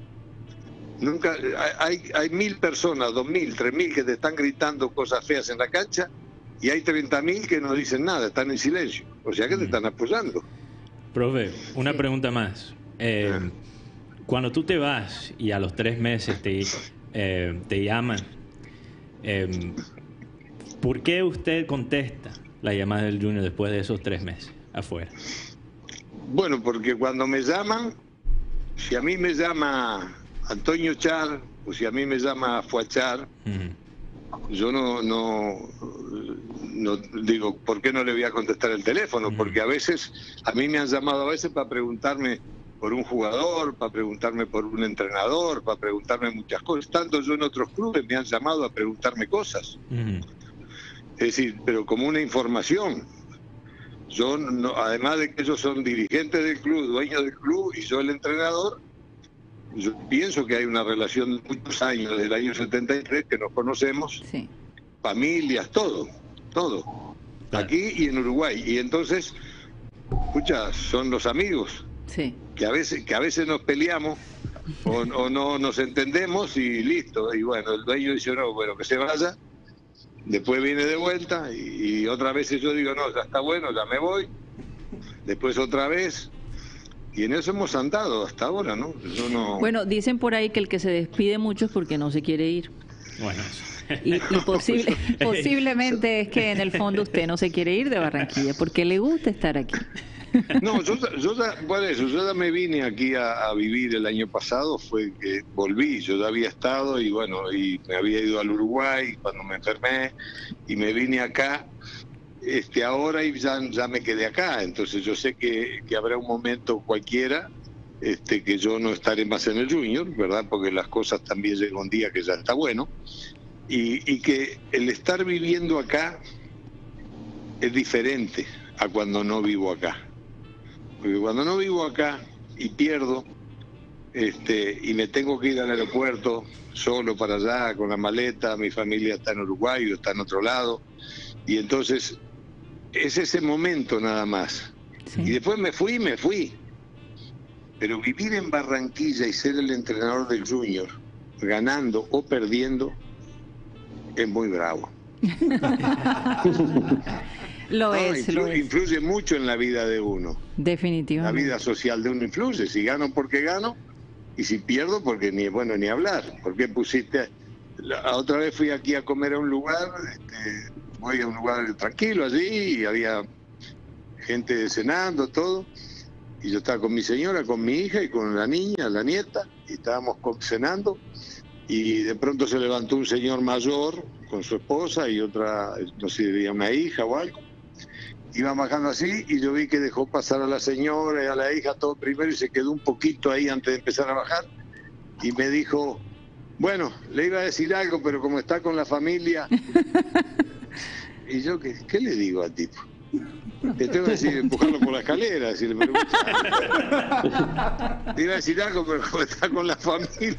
Nunca hay, hay mil personas, dos mil, tres mil que te están gritando cosas feas en la cancha, y hay treinta mil que no dicen nada, están en silencio. O sea que te están apoyando. Profe, una pregunta más. Eh, cuando tú te vas y a los tres meses te, eh, te llaman, eh, ¿por qué usted contesta la llamada del Junior después de esos tres meses afuera? Bueno, porque cuando me llaman, si a mí me llama Antonio Char, o si a mí me llama Fuachar, uh-huh. yo no, no, no digo, ¿por qué no le voy a contestar el teléfono? Uh-huh. Porque a veces, a mí me han llamado a veces para preguntarme por un jugador, para preguntarme por un entrenador, para preguntarme muchas cosas. Tanto yo en otros clubes me han llamado a preguntarme cosas. Uh-huh. Es decir, pero como una información. Yo, no, además de que ellos son dirigentes del club, dueños del club, y yo el entrenador, yo pienso que hay una relación de muchos años, desde el año setenta y tres, que nos conocemos, sí. Familias, todo, todo, claro. Aquí y en Uruguay. Y entonces, escucha, son los amigos, sí. que a veces que a veces nos peleamos o, o no nos entendemos y listo. Y bueno, el dueño dice, no, bueno, que se vaya. Después viene de vuelta y, y otra vez yo digo, no, ya está bueno, ya me voy. Después otra vez. Y en eso hemos andado hasta ahora, ¿no? Yo no... Bueno, dicen por ahí que el que se despide mucho es porque no se quiere ir. Bueno. Y, y posible, posiblemente es que en el fondo usted no se quiere ir de Barranquilla porque le gusta estar aquí. No, yo, yo ya, bueno, eso, yo ya me vine aquí a, a vivir el año pasado, fue que volví, yo ya había estado y bueno, y me había ido al Uruguay cuando me enfermé y me vine acá este ahora y ya, ya me quedé acá, entonces yo sé que, que habrá un momento cualquiera este que yo no estaré más en el Junior, ¿verdad? Porque las cosas también llega un día que ya está bueno y, y que el estar viviendo acá es diferente a cuando no vivo acá. Porque cuando no vivo acá y pierdo, este, y me tengo que ir al aeropuerto solo para allá con la maleta, mi familia está en Uruguay o está en otro lado, y entonces es ese momento nada más. Sí. Y después me fui, me fui. Pero vivir en Barranquilla y ser el entrenador del Junior, ganando o perdiendo, es muy bravo. Lo no, es, influye, lo es. Influye mucho en la vida de uno. Definitivamente. La vida social de uno influye. Si gano, porque gano. Y si pierdo, porque ni bueno ni hablar. ¿Por qué pusiste La otra vez fui aquí a comer a un lugar, este, voy a un lugar tranquilo allí y había gente cenando, todo. Y yo estaba con mi señora, con mi hija y con la niña, la nieta, y estábamos cenando. Y de pronto se levantó un señor mayor con su esposa y otra, no sé si era una hija o algo. Iban bajando así y yo vi que dejó pasar a la señora y a la hija todo primero y se quedó un poquito ahí antes de empezar a bajar. Y me dijo, bueno, le iba a decir algo, pero como está con la familia... Y yo, ¿qué, qué le digo al tipo? Te tengo que decir, empujarlo por la escalera, decirle, pero te iba a decir algo, pero como está con la familia,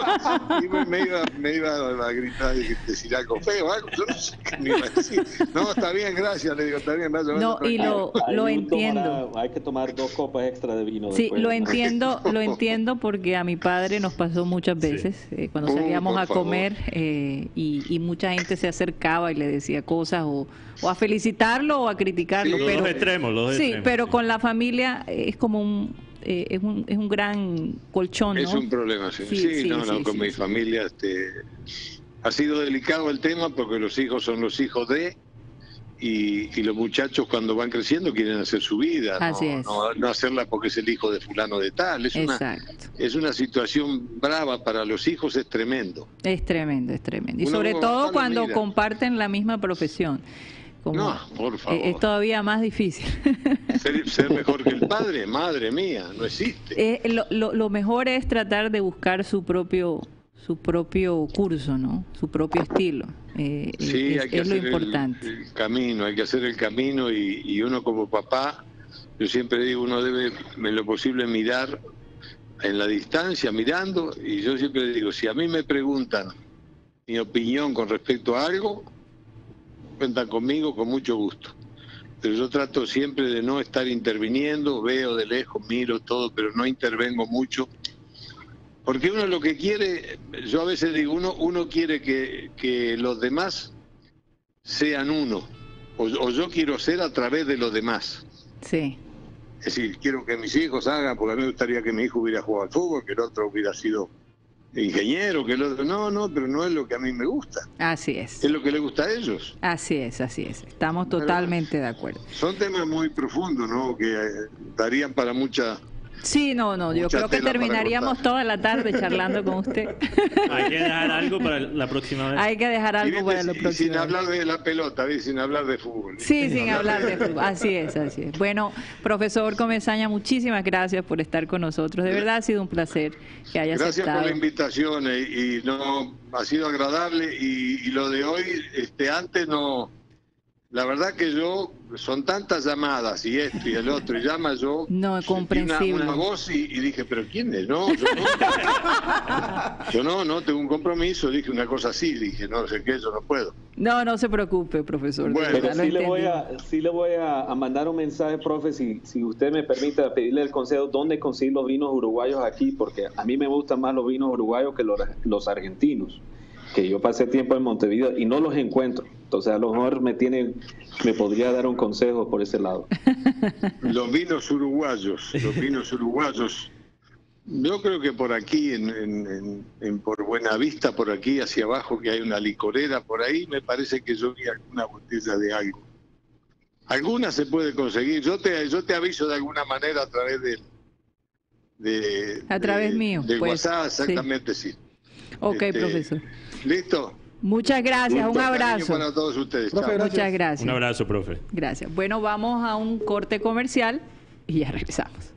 y me, me, iba, me iba a gritar y decir algo feo, algo, yo no sé qué me iba a decir. No, está bien, gracias, le digo, está bien, gracias. No, y lo, lo entiendo. Tomará, hay que tomar dos copas extra de vino. Sí, después, lo ¿no? entiendo, lo entiendo porque a mi padre nos pasó muchas veces, sí. eh, cuando salíamos uh, a comer eh, y, y mucha gente se acercaba y le decía cosas o, o a felicitarlo o a criticarlo. Sí, pero, los extremos, los sí, extremos. pero sí. con la familia es como un, eh, es un es un gran colchón, ¿no? Es un problema, sí. Sí, Sí, sí, no, no, sí, con sí, mi sí. familia este, ha sido delicado el tema porque los hijos son los hijos de... Y, y los muchachos cuando van creciendo quieren hacer su vida, Así no, es. no, no hacerla porque es el hijo de fulano de tal. Es una, Exacto. es una situación brava para los hijos, es tremendo. Es tremendo, es tremendo. Y Uno sobre como todo papá lo cuando mira. comparten la misma profesión. Como, No, por favor. eh, es todavía más difícil. Ser, ser mejor que el padre, madre mía, no existe. Eh, lo, lo, lo mejor es tratar de buscar su propio su propio curso, ¿no? Su propio estilo. Eh, Sí, es, hay que es lo hacer el, importante. el camino, hay que hacer el camino y, y uno como papá, yo siempre digo, uno debe en lo posible mirar en la distancia, mirando, y yo siempre digo, si a mí me preguntan mi opinión con respecto a algo, cuentan conmigo con mucho gusto. Pero yo trato siempre de no estar interviniendo, veo de lejos, miro todo, pero no intervengo mucho. Porque uno lo que quiere, yo a veces digo, uno, uno quiere que, que los demás sean uno, o, o yo quiero ser a través de los demás. Sí. Es decir, quiero que mis hijos hagan, porque a mí me gustaría que mi hijo hubiera jugado al fútbol, que el otro hubiera sido ingeniero, que el otro... No, no, pero no es lo que a mí me gusta. Así es. Es lo que les gusta a ellos. Así es, así es. Estamos totalmente de acuerdo. Son temas muy profundos, ¿no? Que eh, darían para mucha... Sí, no, no, yo Mucha creo que tela para terminaríamos cortar. toda la tarde charlando con usted. Hay que dejar algo para la próxima vez. Hay que dejar Y, algo viste, para lo y sin próximo. hablar de la pelota, ¿ves? Sin hablar de fútbol. Sí, sin hablar de fútbol. Así es, así es. Bueno, profesor Comesaña, muchísimas gracias por estar con nosotros. De verdad ha sido un placer que haya Gracias aceptado. por la invitación eh, y no ha sido agradable y, y lo de hoy, este, antes no, la verdad que yo son tantas llamadas y esto y el otro y llama yo No, sentí comprensible. una, una voz y, y dije pero quién es no yo no yo no no tengo un compromiso, dije una cosa así, dije no sé qué, yo no puedo. No, no se preocupe, profesor. de Bueno. verdad, Pero lo sí le voy entendí. a, sí le voy a, a mandar un mensaje, profe, si, si usted me permite pedirle el consejo, ¿dónde conseguir los vinos uruguayos aquí? Porque a mí me gustan más los vinos uruguayos que los, los argentinos, que yo pasé tiempo en Montevideo y no los encuentro. Entonces a lo mejor me tiene, me podría dar un consejo por ese lado. Los vinos uruguayos, los vinos uruguayos, yo creo que por aquí, en, en, en, en por Buenavista, por aquí hacia abajo, que hay una licorera, por ahí me parece que yo vi alguna botella de algo. Alguna se puede conseguir, yo te, yo te aviso de alguna manera a través de... de A través de- mío, De pues, WhatsApp, exactamente, sí. Ok, Este, profesor. ¿Listo? Muchas gracias, un Gusto, cariño abrazo. para todos ustedes. Profe, Chao. gracias. Muchas gracias. Un abrazo, profe. Gracias. Bueno, vamos a un corte comercial y ya regresamos.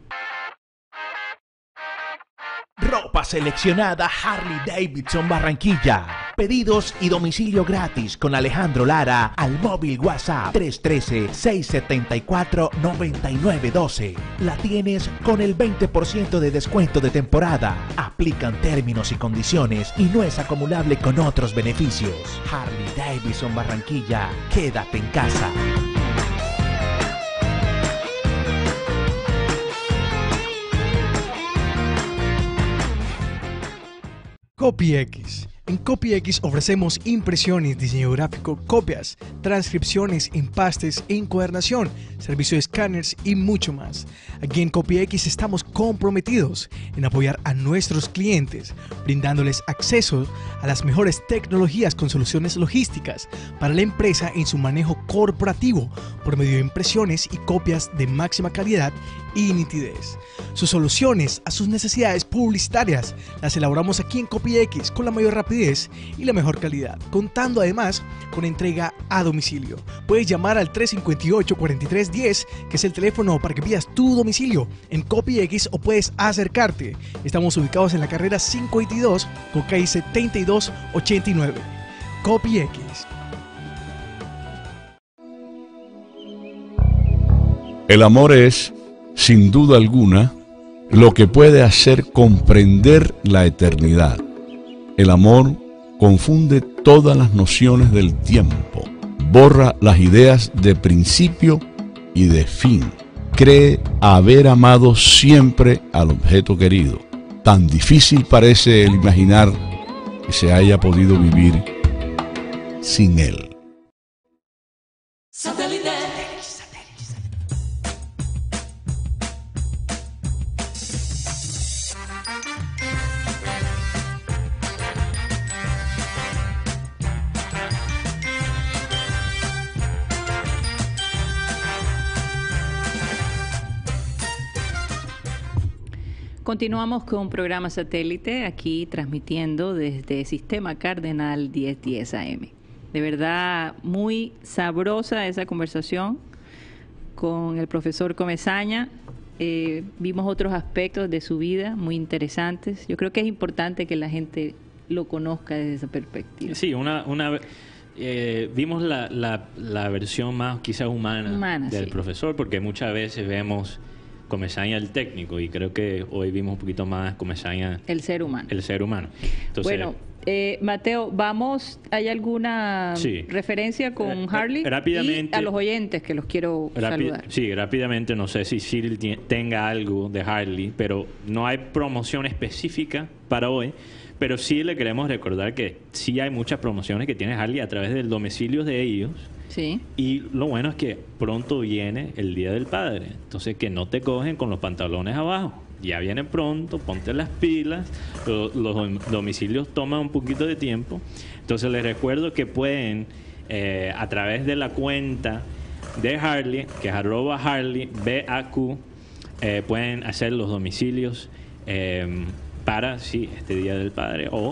Ropa seleccionada Harley Davidson Barranquilla. Pedidos y domicilio gratis con Alejandro Lara al móvil WhatsApp tres uno tres, seis siete cuatro, nueve nueve uno dos. La tienes con el veinte por ciento de descuento de temporada. Aplican términos y condiciones y no es acumulable con otros beneficios. Harley Davidson Barranquilla, quédate en casa. CopyX, En CopyX ofrecemos impresiones, diseño gráfico, copias, transcripciones, empastes, encuadernación, servicio de escáneres y mucho más. Aquí en CopyX estamos comprometidos en apoyar a nuestros clientes, brindándoles acceso a las mejores tecnologías con soluciones logísticas para la empresa en su manejo corporativo por medio de impresiones y copias de máxima calidad y nitidez. Sus soluciones a sus necesidades publicitarias las elaboramos aquí en CopyX con la mayor rapidez y la mejor calidad, contando además con entrega a domicilio. Puedes llamar al tres cinco ocho, cuatro tres uno cero, que es el teléfono para que pidas tu domicilio en CopyX, o puedes acercarte. Estamos ubicados en la carrera cinco veintidós con calle setenta y dos ochenta y nueve. CopyX. El amor es, sin duda alguna, lo que puede hacer comprender la eternidad. El amor confunde todas las nociones del tiempo, borra las ideas de principio y de fin. Cree haber amado siempre al objeto querido. Tan difícil parece el imaginar que se haya podido vivir sin él. Continuamos con programa satélite, aquí transmitiendo desde Sistema Cardenal diez diez A M. De verdad, muy sabrosa esa conversación con el profesor Comesaña. Eh, vimos otros aspectos de su vida muy interesantes. Yo creo que es importante que la gente lo conozca desde esa perspectiva. Sí, una... una eh, vimos la, la, la versión más quizás humana, humana del sí. profesor, porque muchas veces vemos Comesaña el técnico, y creo que hoy vimos un poquito más Comesaña el ser humano. El ser humano. Entonces, bueno, eh, Mateo, vamos, ¿hay alguna sí. referencia con eh, Harley? Rápidamente. Y a los oyentes que los quiero saludar. Sí, rápidamente, no sé si Cyril tenga algo de Harley, pero no hay promoción específica para hoy, pero sí le queremos recordar que sí hay muchas promociones que tiene Harley a través del domicilio de ellos. Sí. Y lo bueno es que pronto viene el Día del Padre, entonces que no te cogen con los pantalones abajo. Ya viene pronto, ponte las pilas, los, los domicilios toman un poquito de tiempo. Entonces les recuerdo que pueden, eh, a través de la cuenta de Harley, que es arroba Harley B A Q, eh, pueden hacer los domicilios eh, para, sí, este Día del Padre, o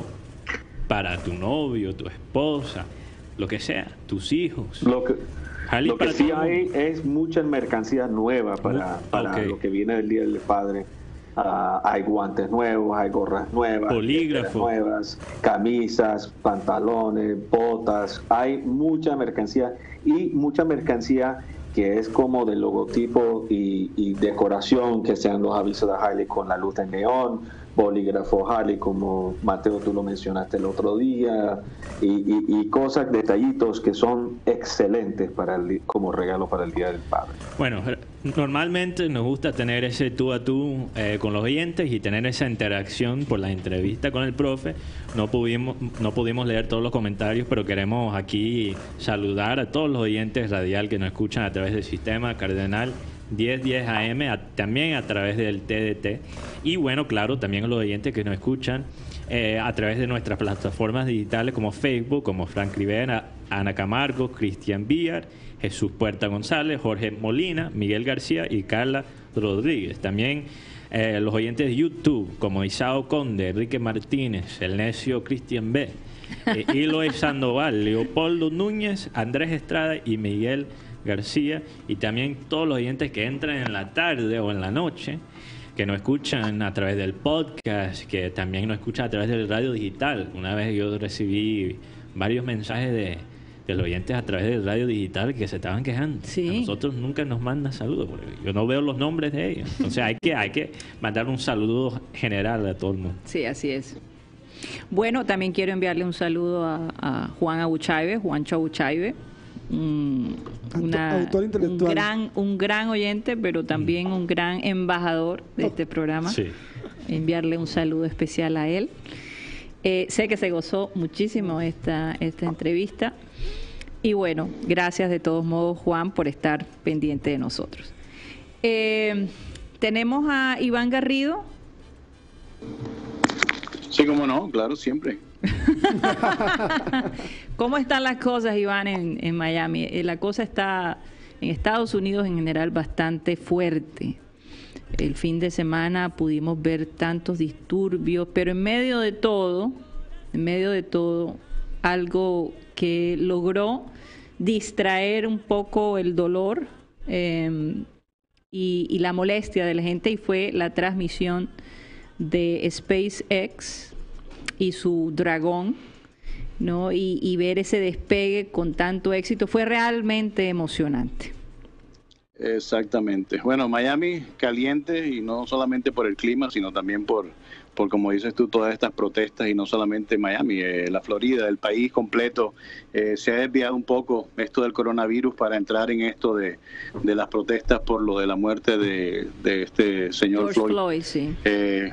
para tu novio, tu esposa, lo que sea, tus hijos. Lo que, lo que sí hay es mucha mercancía nueva para, para okay. lo que viene del Día del Padre. Uh, hay guantes nuevos, hay gorras nuevas, bolígrafos nuevas, camisas, pantalones, botas. Hay mucha mercancía, y mucha mercancía que es como de logotipo y, y decoración, que sean los avisos de Harley con la luz de neón, bolígrafo Harley, como Mateo tú lo mencionaste el otro día, y, y, y cosas, detallitos que son excelentes para el, como regalo para el Día del Padre. Bueno, normalmente nos gusta tener ese tú a tú eh, con los oyentes y tener esa interacción por la entrevista con el profe. No pudimos, no pudimos leer todos los comentarios, pero queremos aquí saludar a todos los oyentes radial que nos escuchan a través del Sistema Cardenal diez diez A M, a, también a través del T D T, y bueno, claro, también a los oyentes que nos escuchan eh, a través de nuestras plataformas digitales como Facebook, como Frank Rivera, Ana Camargo, Cristian Villar, Jesús Puerta González, Jorge Molina, Miguel García y Carla Rodríguez. También eh, los oyentes de YouTube como Isao Conde, Enrique Martínez, El Necio Cristian B, eh, Eloy Sandoval, Leopoldo Núñez, Andrés Estrada y Miguel García, y también todos los oyentes que entran en la tarde o en la noche, que nos escuchan a través del podcast, que también nos escuchan a través del radio digital. Una vez yo recibí varios mensajes de, de los oyentes a través del radio digital que se estaban quejando. Sí. A nosotros nunca nos mandan saludos, porque yo no veo los nombres de ellos. Entonces hay que, hay que mandar un saludo general a todo el mundo. Sí, así es. Bueno, también quiero enviarle un saludo a, a Juan Abuchaibe, Juancho Abuchaibe. Un, una, autor intelectual. Un gran, un gran oyente, pero también un gran embajador de este programa. Sí. Enviarle un saludo especial a él. Eh, sé que se gozó muchísimo esta, esta entrevista. Y bueno, gracias de todos modos, Juan, por estar pendiente de nosotros. Eh, tenemos a Iván Garrido. Sí, cómo no, claro, siempre. ¿Cómo están las cosas, Iván, en, en Miami? Eh, la cosa está en Estados Unidos en general bastante fuerte. El fin de semana pudimos ver tantos disturbios, pero en medio de todo, en medio de todo, algo que logró distraer un poco el dolor eh, y, y la molestia de la gente, y fue la transmisión de SpaceX y su Dragón, ¿no? Y, y ver ese despegue con tanto éxito fue realmente emocionante. Exactamente. Bueno, Miami caliente, y no solamente por el clima, sino también por, por como dices tú, todas estas protestas, y no solamente Miami, eh, la Florida, el país completo. Eh, se ha desviado un poco esto del coronavirus para entrar en esto de, de las protestas por lo de la muerte de, de este señor George Floyd. Floyd, sí. Eh,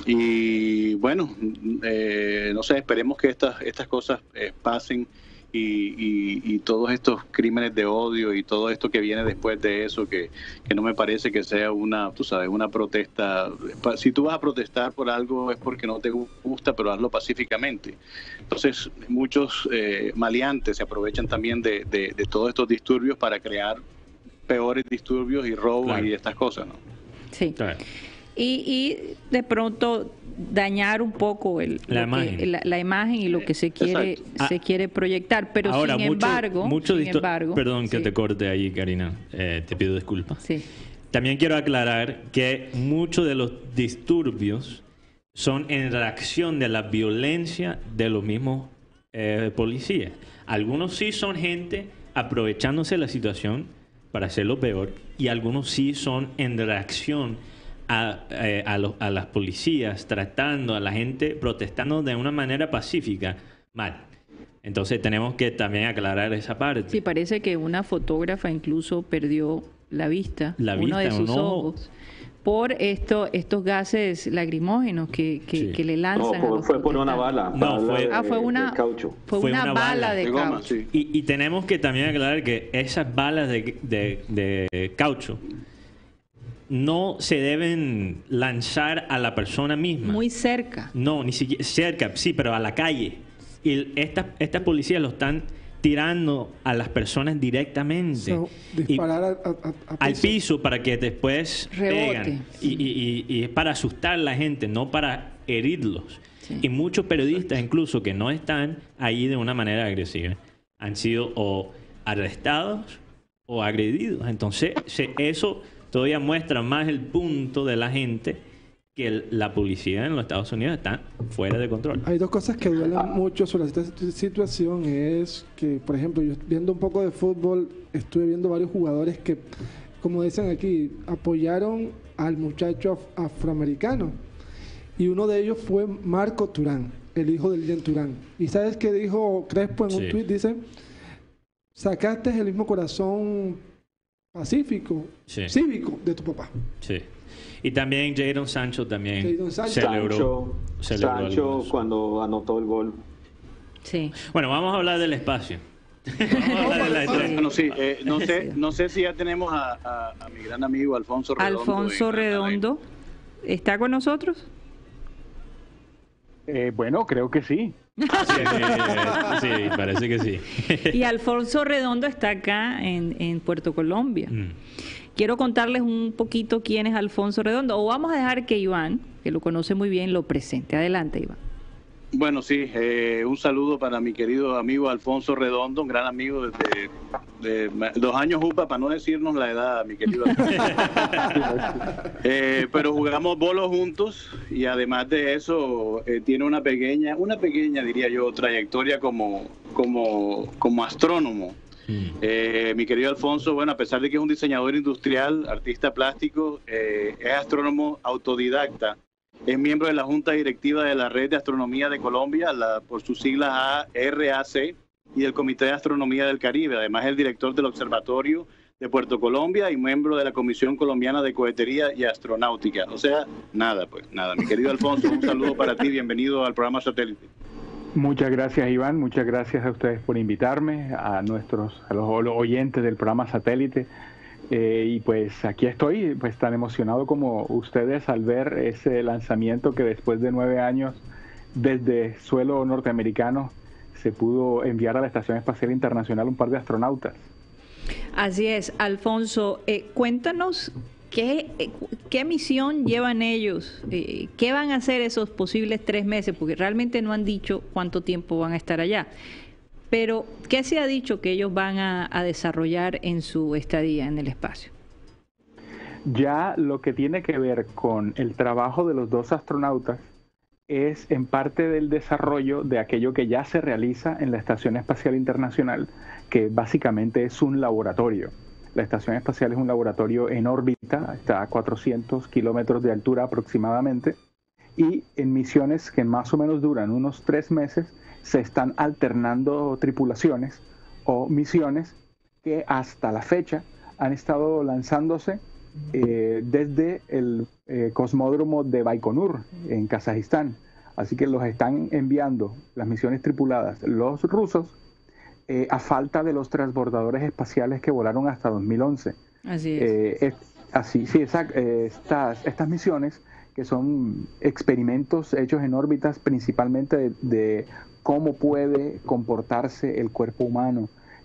y bueno, eh, no sé, esperemos que estas, estas cosas eh, pasen. Y, y, y todos estos crímenes de odio y todo esto que viene después de eso, que, que no me parece que sea una, tú sabes, una protesta. Si tú vas a protestar por algo es porque no te gusta, pero hazlo pacíficamente. Entonces, muchos eh, maleantes se aprovechan también de, de, de todos estos disturbios para crear peores disturbios y robos, claro, y estas cosas, ¿no? Sí. Claro. Y, y de pronto dañar un poco el, la, lo imagen. Que, la, la imagen y lo que se quiere ah, se quiere proyectar, pero ahora, sin mucho, embargo, mucho sin embargo perdón que sí. te corte ahí, Karina, eh, te pido disculpas. Sí. También quiero aclarar que muchos de los disturbios son en reacción de la violencia de los mismos eh, policías. Algunos sí son gente aprovechándose de la situación para hacerlo peor, y algunos sí son en reacción A, eh, a, los, a las policías, tratando a la gente, protestando de una manera pacífica, mal. Entonces tenemos que también aclarar esa parte. Sí, parece que una fotógrafa incluso perdió la vista, la uno vista, de sus un ojo. ojos, por esto, estos gases lacrimógenos que, que, sí. que le lanzan. No, a los fue por una bala. No, fue, ah, fue una, caucho. Fue, fue una, una bala, bala de, de goma, caucho. Sí. Y, y tenemos que también aclarar que esas balas de, de, de caucho no se deben lanzar a la persona misma. Muy cerca. No, ni siquiera cerca, sí, pero a la calle. Y estas estas policías lo están tirando a las personas directamente. So, disparar a, a, a al piso para que después rebote. Pegan. Y, y, y, y es para asustar a la gente, no para herirlos. Sí. Y muchos periodistas, incluso que no están ahí de una manera agresiva, han sido o arrestados o agredidos. Entonces, eso todavía muestra más el punto de la gente que el, la policía en los Estados Unidos está fuera de control. Hay dos cosas que duelen mucho sobre esta situación. Es que, por ejemplo, yo viendo un poco de fútbol, estuve viendo varios jugadores que, como dicen aquí, apoyaron al muchacho af afroamericano. Y uno de ellos fue Marco Turán, el hijo del Jen Turán. ¿Y sabes qué dijo Crespo en un sí. tuit? Dice, sacaste el mismo corazón pacífico, sí. cívico de tu papá. Sí. Y también Jadon Sancho también Jadon Sancho. celebró, Sancho, celebró Sancho cuando anotó el gol. Sí. Bueno, vamos a hablar del espacio. Vamos a hablar de la historia. Bueno, sí, eh, no sé, no sé si ya tenemos a, a, a mi gran amigo Alfonso Redondo. Alfonso Redondo, ¿está con nosotros? Eh, bueno, creo que sí. Ah, sí, sí, sí, parece que sí. Y Alfonso Redondo está acá en, en Puerto Colombia. Mm. Quiero contarles un poquito quién es Alfonso Redondo, o vamos a dejar que Iván, que lo conoce muy bien, lo presente. Adelante, Iván. Bueno, sí, eh, un saludo para mi querido amigo Alfonso Redondo, un gran amigo desde de, de dos años jupa, para no decirnos la edad, mi querido Alfonso. eh, pero jugamos bolos juntos, y además de eso eh, tiene una pequeña, una pequeña diría yo, trayectoria como, como, como astrónomo. Eh, mi querido Alfonso, bueno, a pesar de que es un diseñador industrial, artista plástico, eh, es astrónomo autodidacta, es miembro de la Junta Directiva de la Red de Astronomía de Colombia, la, por sus siglas A R A C, y del Comité de Astronomía del Caribe. Además, es el director del Observatorio de Puerto Colombia y miembro de la Comisión Colombiana de Cohetería y Astronáutica. O sea, nada, pues nada. Mi querido Alfonso, un saludo para ti, bienvenido al programa Satélite. Muchas gracias, Iván, muchas gracias a ustedes por invitarme, a nuestros a los, a los oyentes del programa Satélite. Eh, y pues aquí estoy, pues tan emocionado como ustedes al ver ese lanzamiento que después de nueve años desde suelo norteamericano se pudo enviar a la Estación Espacial Internacional un par de astronautas. Así es, Alfonso, eh, cuéntanos qué, eh, qué misión llevan ellos, eh, qué van a hacer esos posibles tres meses, porque realmente no han dicho cuánto tiempo van a estar allá. Pero, ¿qué se ha dicho que ellos van a, a desarrollar en su estadía en el espacio? Ya lo que tiene que ver con el trabajo de los dos astronautas es en parte del desarrollo de aquello que ya se realiza en la Estación Espacial Internacional, que básicamente es un laboratorio. La Estación Espacial es un laboratorio en órbita, está a cuatrocientos kilómetros de altura aproximadamente, y en misiones que más o menos duran unos tres meses, se están alternando tripulaciones o misiones que hasta la fecha han estado lanzándose eh, desde el eh, cosmódromo de Baikonur en Kazajistán. Así que los están enviando las misiones tripuladas los rusos eh, a falta de los transbordadores espaciales que volaron hasta dos mil once. Así es. Eh, es así, sí, exact, eh, estas, estas misiones que son experimentos hechos en órbitas principalmente de, de cómo puede comportarse el cuerpo humano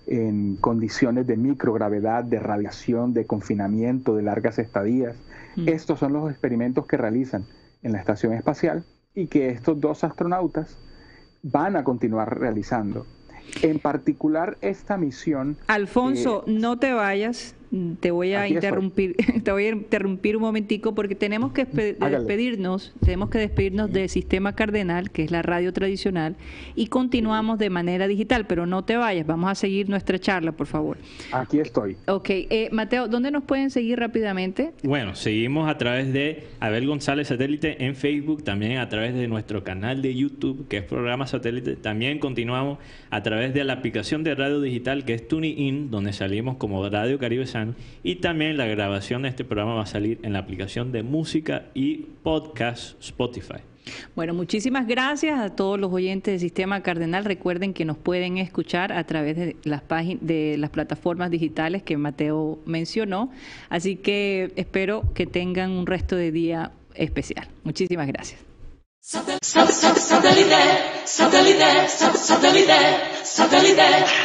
en condiciones de microgravedad, de radiación, de confinamiento, de largas estadías. Mm. Estos son los experimentos que realizan en la Estación Espacial y que estos dos astronautas van a continuar realizando. En particular, esta misión... Alfonso, eh, no te vayas, te voy a interrumpir, te voy a interrumpir un momentico porque tenemos que despedirnos, tenemos que despedirnos de Sistema Cardenal, que es la radio tradicional, y continuamos de manera digital, pero no te vayas, vamos a seguir nuestra charla, por favor. Aquí estoy. Ok, eh, Mateo, ¿dónde nos pueden seguir rápidamente? Bueno, seguimos a través de Abel González Satélite en Facebook, también a través de nuestro canal de YouTube, que es Programa Satélite, también continuamos a través de la aplicación de radio digital, que es TuneIn, donde salimos como Radio Caribe San, y también la grabación de este programa va a salir en la aplicación de música y podcast Spotify. Bueno, muchísimas gracias a todos los oyentes del Sistema Cardenal. Recuerden que nos pueden escuchar a través de las páginas, de las plataformas digitales que Mateo mencionó. Así que espero que tengan un resto de día especial. Muchísimas gracias. Satélite, satélite, satélite, satélite.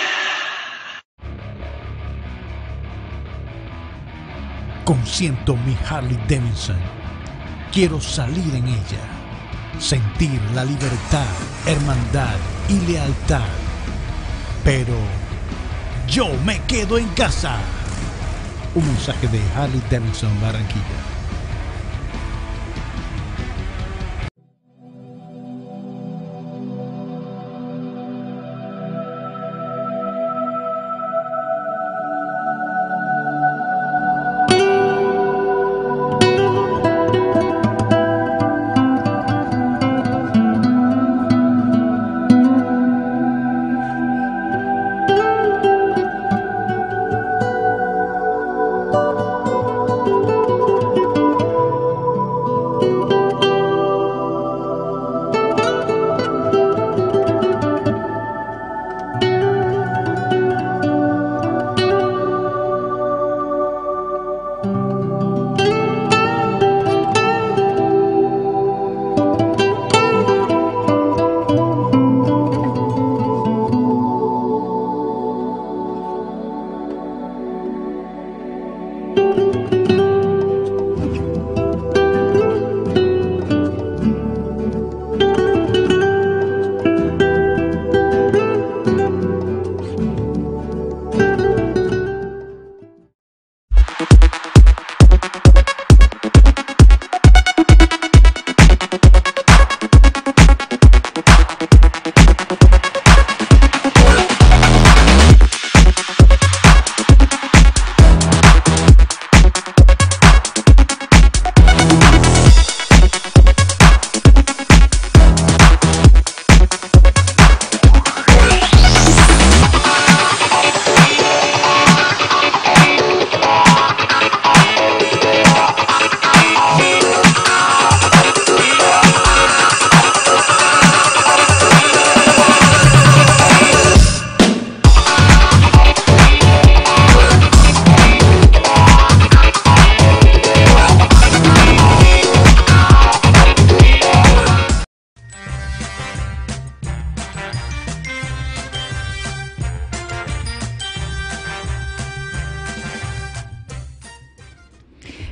Consiento mi Harley Davidson. Quiero salir en ella. Sentir la libertad, hermandad y lealtad. Pero yo me quedo en casa. Un mensaje de Harley Davidson Barranquilla.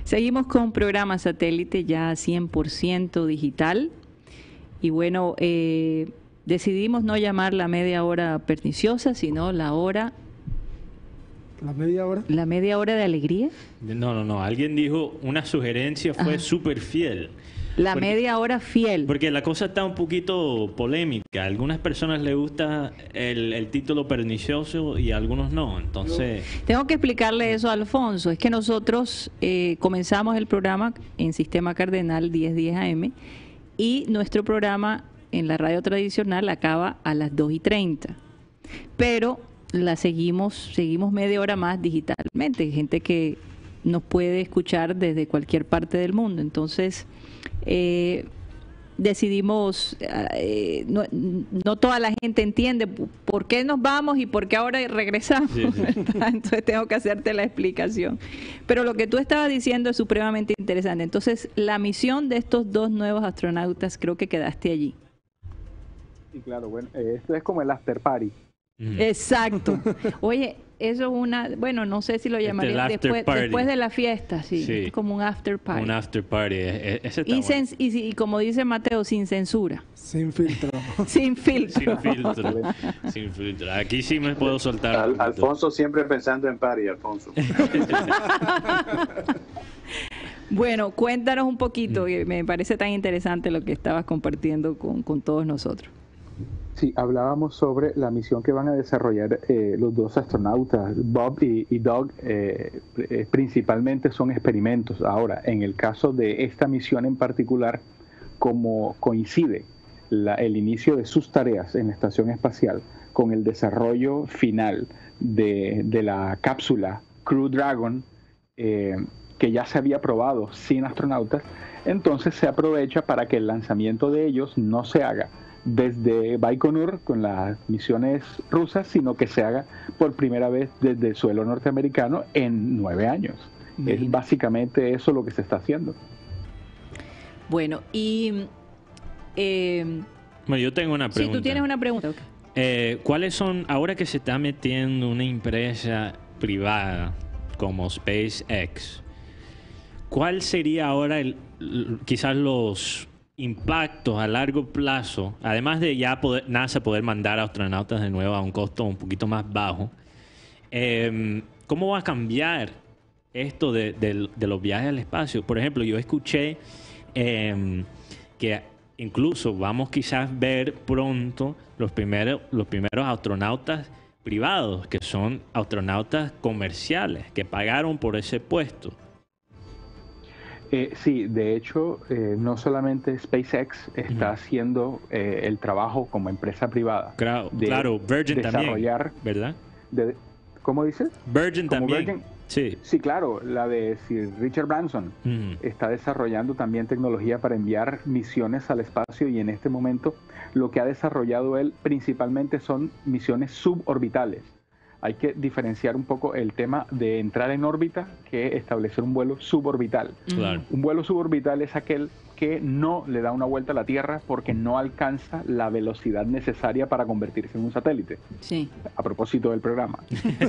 Seguimos con programa satélite ya cien por ciento digital. Y bueno, eh, decidimos no llamar la media hora perniciosa, sino la hora... ¿La media hora? ¿La media hora de alegría? No, no, no. Alguien dijo, una sugerencia fue súper fiel. La porque, media hora fiel. Porque la cosa está un poquito polémica. A algunas personas les gusta el, el título pernicioso y a algunos no. Entonces... Tengo que explicarle eso a Alfonso. Es que nosotros eh, comenzamos el programa en Sistema Cardenal diez diez A M y nuestro programa en la radio tradicional acaba a las dos y treinta. Pero la seguimos, seguimos media hora más digitalmente. Hay gente que nos puede escuchar desde cualquier parte del mundo. Entonces... Eh, decidimos, eh, no, no toda la gente entiende por qué nos vamos y por qué ahora regresamos, sí, sí. Entonces tengo que hacerte la explicación. Pero lo que tú estabas diciendo es supremamente interesante. Entonces, la misión de estos dos nuevos astronautas, creo que quedaste allí. Sí, claro, bueno, eh, esto es como el after party. Mm. Exacto. Oye, eso es una, bueno, no sé si lo llamaría este después, después de la fiesta, sí, sí. Es como un after party. Un after party. Ese está y, bueno. y, y como dice Mateo, sin censura. Sin filtro. Sin filtro. Sin filtro. Sin filtro. Aquí sí me puedo soltar. Al, Alfonso siempre pensando en party, Alfonso. Bueno, cuéntanos un poquito, que me parece tan interesante lo que estabas compartiendo con, con todos nosotros. Sí, hablábamos sobre la misión que van a desarrollar eh, los dos astronautas, Bob y, y Doug. Eh, eh, principalmente son experimentos. Ahora, en el caso de esta misión en particular, como coincide la, el inicio de sus tareas en la estación espacial con el desarrollo final de, de la cápsula Crew Dragon, eh, que ya se había probado sin astronautas, entonces se aprovecha para que el lanzamiento de ellos no se haga desde Baikonur con las misiones rusas, sino que se haga por primera vez desde el suelo norteamericano en nueve años. Bien. Es básicamente eso lo que se está haciendo. Bueno, y... Eh, bueno, yo tengo una pregunta. Sí, tú tienes una pregunta. Okay. Eh, ¿Cuáles son, ahora que se está metiendo una empresa privada como SpaceX, cuál sería ahora el, quizás los impactos a largo plazo, además de ya poder, NASA poder mandar astronautas de nuevo a un costo un poquito más bajo? Eh, ¿Cómo va a cambiar esto de, de, de los viajes al espacio? Por ejemplo, yo escuché eh, que incluso vamos quizás ver pronto los primeros, los primeros astronautas privados, que son astronautas comerciales, que pagaron por ese puesto. Eh, sí, de hecho, eh, no solamente SpaceX está uh-huh. haciendo eh, el trabajo como empresa privada. Claro, de claro Virgin desarrollar, también, ¿verdad? De, ¿Cómo dices? Virgin como también. Virgin, sí. Sí, claro, la de Sir Richard Branson uh-huh. está desarrollando también tecnología para enviar misiones al espacio, y en este momento lo que ha desarrollado él principalmente son misiones suborbitales. Hay que diferenciar un poco el tema de entrar en órbita que establecer un vuelo suborbital. Claro. Un vuelo suborbital es aquel que no le da una vuelta a la Tierra porque no alcanza la velocidad necesaria para convertirse en un satélite. Sí. A propósito del programa.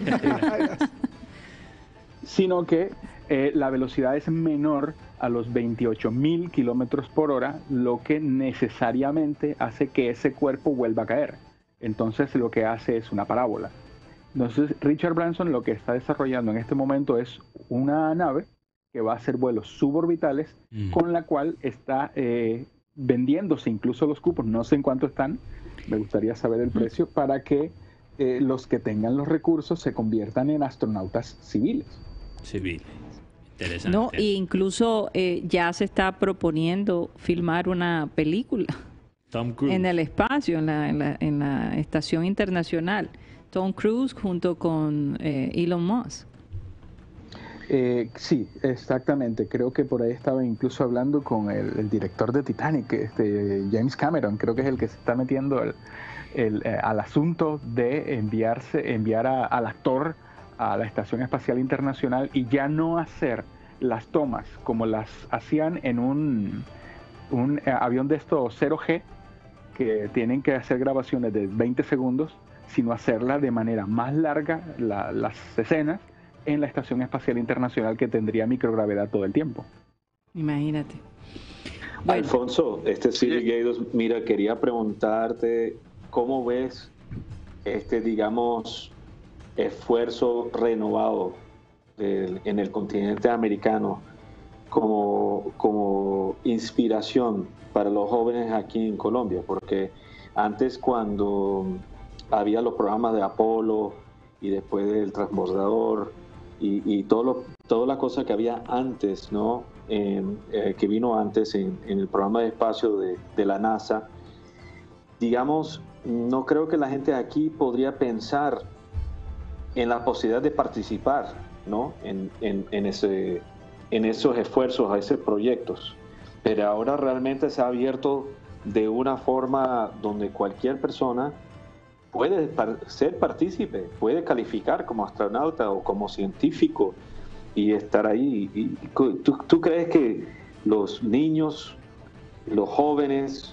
Sino que eh, la velocidad es menor a los veintiocho mil kilómetros por hora, lo que necesariamente hace que ese cuerpo vuelva a caer. Entonces lo que hace es una parábola. Entonces, Richard Branson lo que está desarrollando en este momento es una nave que va a hacer vuelos suborbitales, mm. con la cual está eh, vendiéndose incluso los cupos, no sé en cuánto están, me gustaría saber el precio, mm. para que eh, los que tengan los recursos se conviertan en astronautas civiles. Civiles, interesante. No, e incluso eh, ya se está proponiendo filmar una película Tom Cruise. En el espacio, en la, en la, en la estación internacional. Tom Cruise junto con eh, Elon Musk. Eh, sí, exactamente. Creo que por ahí estaba incluso hablando con el, el director de Titanic, este, James Cameron. Creo que es el que se está metiendo el, el, eh, al asunto de enviarse, enviar a, al actor a la Estación Espacial Internacional y ya no hacer las tomas como las hacían en un, un eh, avión de estos cero G, que tienen que hacer grabaciones de veinte segundos, sino hacerla de manera más larga, la, las escenas, en la Estación Espacial Internacional, que tendría microgravedad todo el tiempo. Imagínate. Bueno. Alfonso, este City Gators, mira, quería preguntarte cómo ves este, digamos, esfuerzo renovado de, en el continente americano como, como inspiración para los jóvenes aquí en Colombia, porque antes, cuando había los programas de Apolo y después del transbordador y, y todo lo, toda la cosa que había antes, ¿no? Eh, eh, que vino antes en, en el programa de espacio de, de la NASA, digamos, no creo que la gente aquí podría pensar en la posibilidad de participar, ¿no? en, en, en, ese, en esos esfuerzos, a esos proyectos. Pero ahora realmente se ha abierto de una forma donde cualquier persona puede ser partícipe, puede calificar como astronauta o como científico y estar ahí. Y, ¿tú, ¿Tú crees que los niños, los jóvenes,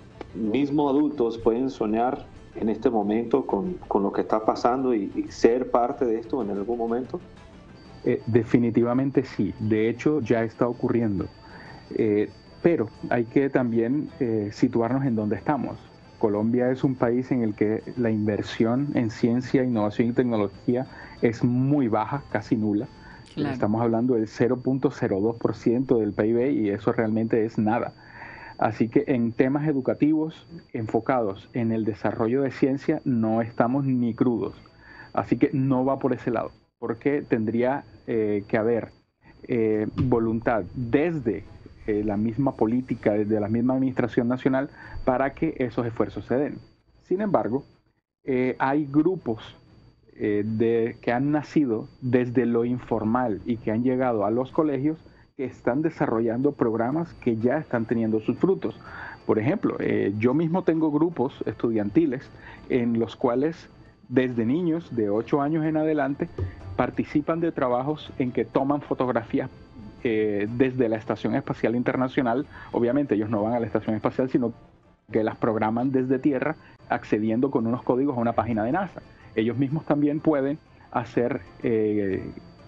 mismos adultos pueden soñar en este momento con, con lo que está pasando y, y ser parte de esto en algún momento? Eh, definitivamente sí, de hecho ya está ocurriendo, eh, pero hay que también eh, situarnos en dónde estamos. Colombia es un país en el que la inversión en ciencia, innovación y tecnología es muy baja, casi nula. Claro. Estamos hablando del cero punto cero dos por ciento del P I B y eso realmente es nada. Así que en temas educativos enfocados en el desarrollo de ciencia no estamos ni crudos. Así que no va por ese lado, porque tendría eh, que haber eh, voluntad desde eh, la misma política, desde la misma administración nacional, para que esos esfuerzos se den. Sin embargo, eh, hay grupos eh, de, que han nacido desde lo informal y que han llegado a los colegios, que están desarrollando programas que ya están teniendo sus frutos. Por ejemplo, eh, yo mismo tengo grupos estudiantiles en los cuales desde niños de ocho años en adelante participan de trabajos en que toman fotografías eh, desde la Estación Espacial Internacional. Obviamente ellos no van a la Estación Espacial, sino que las programan desde tierra, accediendo con unos códigos a una página de NASA. Ellos mismos también pueden hacer eh,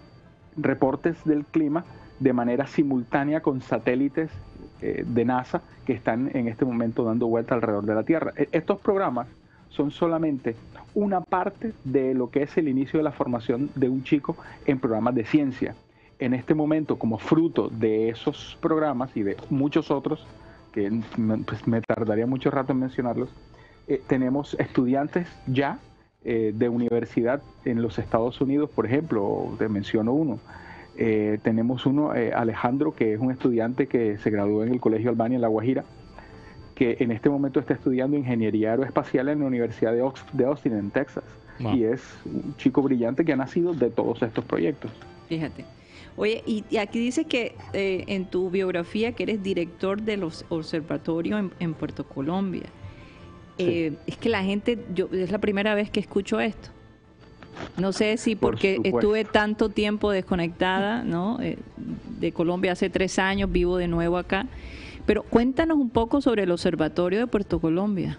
reportes del clima de manera simultánea con satélites eh, de NASA que están en este momento dando vuelta alrededor de la Tierra. Estos programas son solamente una parte de lo que es el inicio de la formación de un chico en programas de ciencia. En este momento, como fruto de esos programas y de muchos otros, que pues, me tardaría mucho rato en mencionarlos, eh, tenemos estudiantes ya eh, de universidad en los Estados Unidos, por ejemplo, te menciono uno. Eh, tenemos uno, eh, Alejandro, que es un estudiante que se graduó en el Colegio Albania en La Guajira, que en este momento está estudiando Ingeniería Aeroespacial en la Universidad de, Ox de Austin, en Texas. Wow. Y es un chico brillante que ha nacido de todos estos proyectos. Fíjate. Oye, y, y aquí dice que eh, en tu biografía que eres director de los observatorios en, en Puerto Colombia. Eh, sí. Es que la gente, yo es la primera vez que escucho esto. No sé si porque Por estuve tanto tiempo desconectada, ¿no? Eh, de Colombia hace tres años, vivo de nuevo acá. Pero cuéntanos un poco sobre el Observatorio de Puerto Colombia.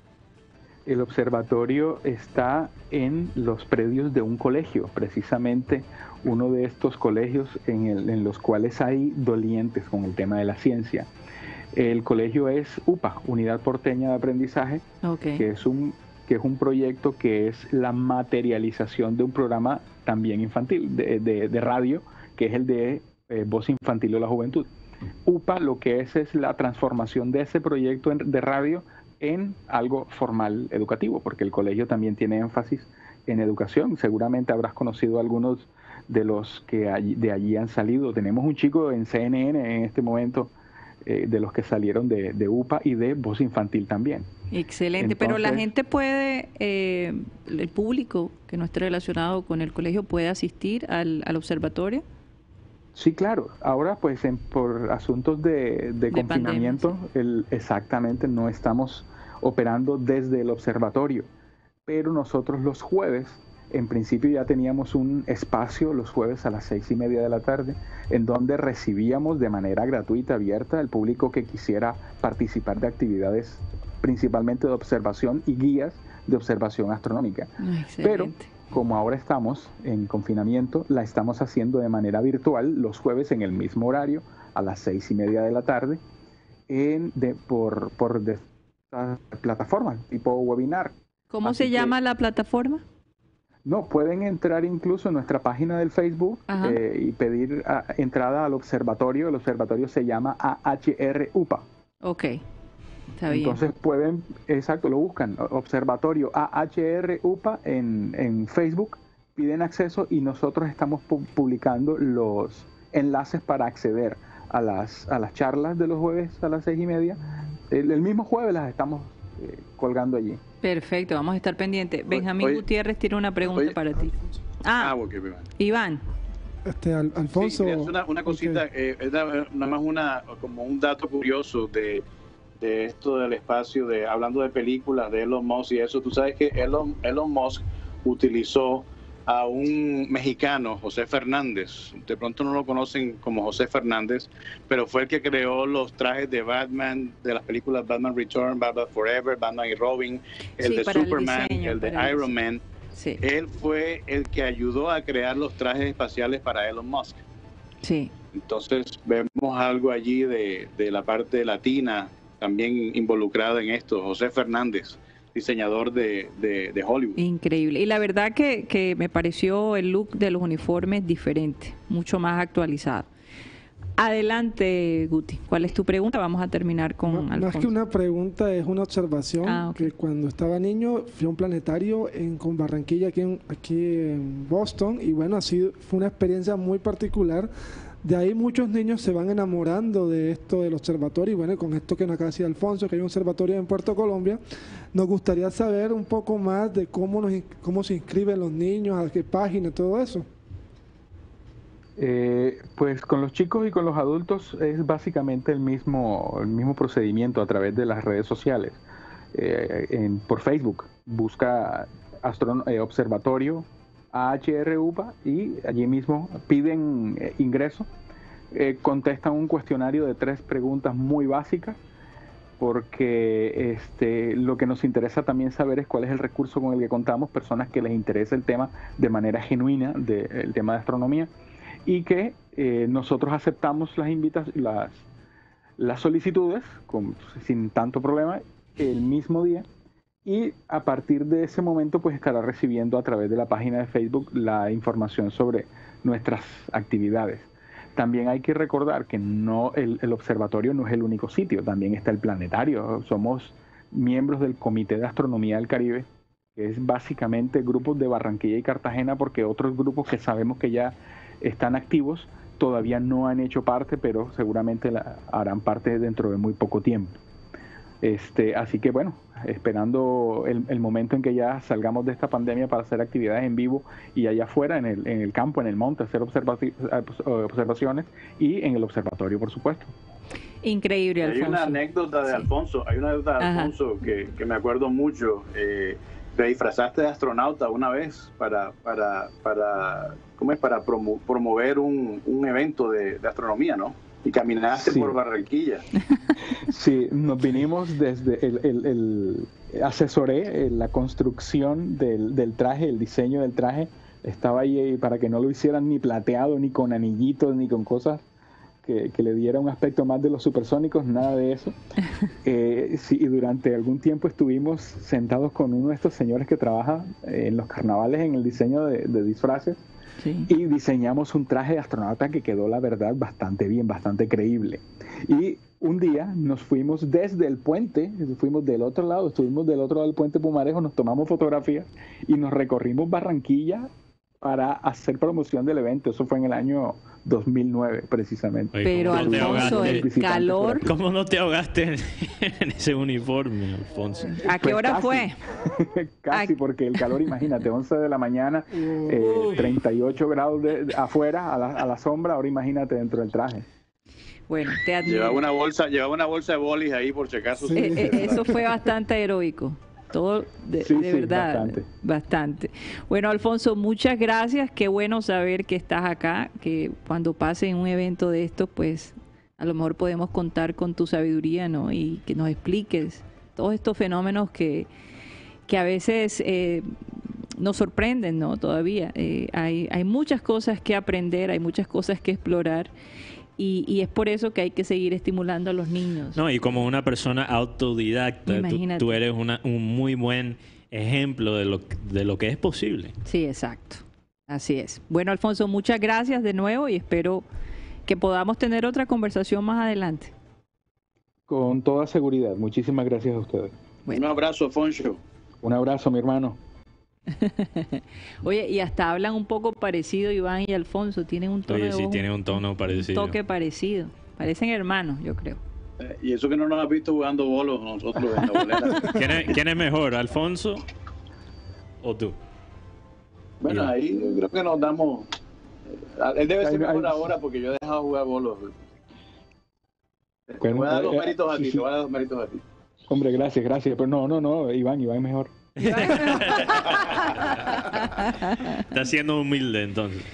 El observatorio está en los predios de un colegio, precisamente uno de estos colegios en, el, en los cuales hay dolientes con el tema de la ciencia. El colegio es U P A, Unidad Porteña de Aprendizaje, okay. que es un que es un proyecto que es la materialización de un programa también infantil, de, de, de radio, que es el de eh, Voz Infantil de la Juventud. U P A lo que es es la transformación de ese proyecto en, de radio en algo formal educativo, porque el colegio también tiene énfasis en educación. Seguramente habrás conocido algunos de los que allí, de allí han salido. Tenemos un chico en C N N en este momento, eh, de los que salieron de, de U P A y de Voz Infantil también. Excelente, Entonces, pero la gente puede, eh, el público que no esté relacionado con el colegio puede asistir al, al observatorio. Sí, claro. Ahora, pues, en, por asuntos de, de, de confinamiento, pandemia, sí. el, exactamente, no estamos operando desde el observatorio, pero nosotros los jueves, en principio ya teníamos un espacio los jueves a las seis y media de la tarde, en donde recibíamos de manera gratuita, abierta, al público que quisiera participar de actividades principalmente de observación y guías de observación astronómica. Excelente. Pero como ahora estamos en confinamiento, la estamos haciendo de manera virtual los jueves en el mismo horario, a las seis y media de la tarde, en, de, por, por de, uh, plataformas tipo webinar. ¿Cómo Así se que, llama la plataforma? No, pueden entrar incluso en nuestra página del Facebook eh, y pedir uh, entrada al observatorio. El observatorio se llama A H R U P A. Ok, está bien. Entonces pueden, exacto, lo buscan, Observatorio A H R U P A en, en Facebook, piden acceso y nosotros estamos pu publicando los enlaces para acceder a las, a las charlas de los jueves a las seis y media. El, el mismo jueves las estamos eh, colgando allí. Perfecto, vamos a estar pendientes. Benjamín oye, Gutiérrez tiene una pregunta oye, para ti. Ah, Ah, ok, Iván. Iván. Este, Al- Alfonso. Sí, es una, una cosita, ok. eh, es nada nada más una, como un dato curioso de, de esto del espacio, de hablando de películas, de Elon Musk y eso. Tú sabes que Elon, Elon Musk utilizó a un mexicano, José Fernández. De pronto no lo conocen como José Fernández, pero fue el que creó los trajes de Batman, de las películas Batman Return, Batman Forever, Batman y Robin, el Sí, de para el Superman, diseño, el de para el Iron Man. Sí. Él fue el que ayudó a crear los trajes espaciales para Elon Musk. Sí. Entonces vemos algo allí de, de la parte latina también involucrada en esto. José Fernández, diseñador de, de, de Hollywood. Increíble. Y la verdad que, que me pareció el look de los uniformes diferente, mucho más actualizado. Adelante, Guti. ¿Cuál es tu pregunta? Vamos a terminar con No, más Alfonso. que una pregunta, es una observación. Ah, ok. Que cuando estaba niño fui a un planetario en, con Barranquilla, aquí en, aquí en Boston, y bueno, así fue una experiencia muy particular. De ahí muchos niños se van enamorando de esto del observatorio, y bueno, con esto que nos acaba de decir Alfonso, que hay un observatorio en Puerto Colombia, nos gustaría saber un poco más de cómo, nos, in- cómo se inscriben los niños, a qué página, todo eso. Eh, pues con los chicos y con los adultos es básicamente el mismo, el mismo procedimiento a través de las redes sociales. Eh, en, por Facebook busca astron eh, Observatorio A H R U P A y allí mismo piden eh, ingreso, eh, contestan un cuestionario de tres preguntas muy básicas, porque este, lo que nos interesa también saber es cuál es el recurso con el que contamos, personas que les interesa el tema de manera genuina, de, el tema de astronomía, y que eh, nosotros aceptamos las invitas las, las solicitudes con, sin tanto problema el mismo día, y a partir de ese momento pues estará recibiendo a través de la página de Facebook la información sobre nuestras actividades. También hay que recordar que no el, el observatorio no es el único sitio, también está el planetario. Somos miembros del Comité de Astronomía del Caribe, que es básicamente grupos de Barranquilla y Cartagena, porque otros grupos que sabemos que ya están activos todavía no han hecho parte, pero seguramente la, harán parte dentro de muy poco tiempo. Este, así que bueno, esperando el, el momento en que ya salgamos de esta pandemia para hacer actividades en vivo y allá afuera, en el, en el campo, en el monte, hacer observa observaciones y en el observatorio, por supuesto. Increíble, Alfonso. Hay una anécdota de Sí. Alfonso, hay una anécdota de Ajá. Alfonso que, que me acuerdo mucho. Eh, te disfrazaste de astronauta una vez para, para, para, ¿cómo es? Para promo promover un, un evento de, de astronomía, ¿no? Y caminaste Sí. por Barranquilla. Sí, nos vinimos desde el, el, el asesoré la construcción del, del traje, el diseño del traje. Estaba ahí para que no lo hicieran ni plateado, ni con anillitos, ni con cosas que, que le diera un aspecto más de los supersónicos, nada de eso. Eh, sí, y durante algún tiempo estuvimos sentados con uno de estos señores que trabaja en los carnavales en el diseño de, de disfraces. Sí. Y diseñamos un traje de astronauta que quedó, la verdad, bastante bien, bastante creíble. Y un día nos fuimos desde el puente, fuimos del otro lado, estuvimos del otro lado del puente Pumarejo, nos tomamos fotografías y nos recorrimos Barranquilla para hacer promoción del evento. Eso fue en el año dos mil nueve, precisamente. Oye, Pero ¿cómo no te Alfonso, ahogaste? el calor, ¿Cómo no te ahogaste en, en ese uniforme, Alfonso? ¿a qué Pues hora casi. fue? Casi, Ah. porque el calor, imagínate, once de la mañana, eh, treinta y ocho grados de, de- afuera, a la, a la sombra, ahora imagínate dentro del traje. Bueno, te admiro. Llevaba una bolsa, llevaba una bolsa de bolis ahí por si acaso. Sí. Eh, eh, eso fue bastante heroico. Todo de, Sí, de sí, verdad, bastante. bastante. Bueno, Alfonso, muchas gracias. Qué bueno saber que estás acá, que cuando pase un evento de estos, pues a lo mejor podemos contar con tu sabiduría, ¿no? Y que nos expliques todos estos fenómenos que, que a veces eh, nos sorprenden, ¿no? Todavía. Eh, hay, hay muchas cosas que aprender, hay muchas cosas que explorar. Y, y es por eso que hay que seguir estimulando a los niños. No, y como una persona autodidacta, tú, tú eres una, un muy buen ejemplo de lo, de lo que es posible. Sí, exacto. Así es. Bueno, Alfonso, muchas gracias de nuevo y espero que podamos tener otra conversación más adelante. Con toda seguridad. Muchísimas gracias a ustedes. Bueno. Un abrazo, Alfonso. Un abrazo, mi hermano. Oye, y hasta hablan un poco parecido Iván y Alfonso, tienen un tono Oye, de sí, voz, tienen un tono parecido. un toque parecido, parecen hermanos, yo creo. Eh, y eso que no nos has visto jugando bolos nosotros en la bolera. ¿Quién es, ¿Quién es mejor, Alfonso o tú? Bueno, Iván. ahí yo creo que nos damos. Él debe ser Ay, mejor ay. ahora porque yo he dejado de jugar bolos. Te Bueno, voy a dar los eh, méritos a sí, ti, sí. te voy a dar los méritos a ti. Hombre, gracias, gracias. Pero no, no, no, Iván, Iván es mejor. Está siendo humilde entonces.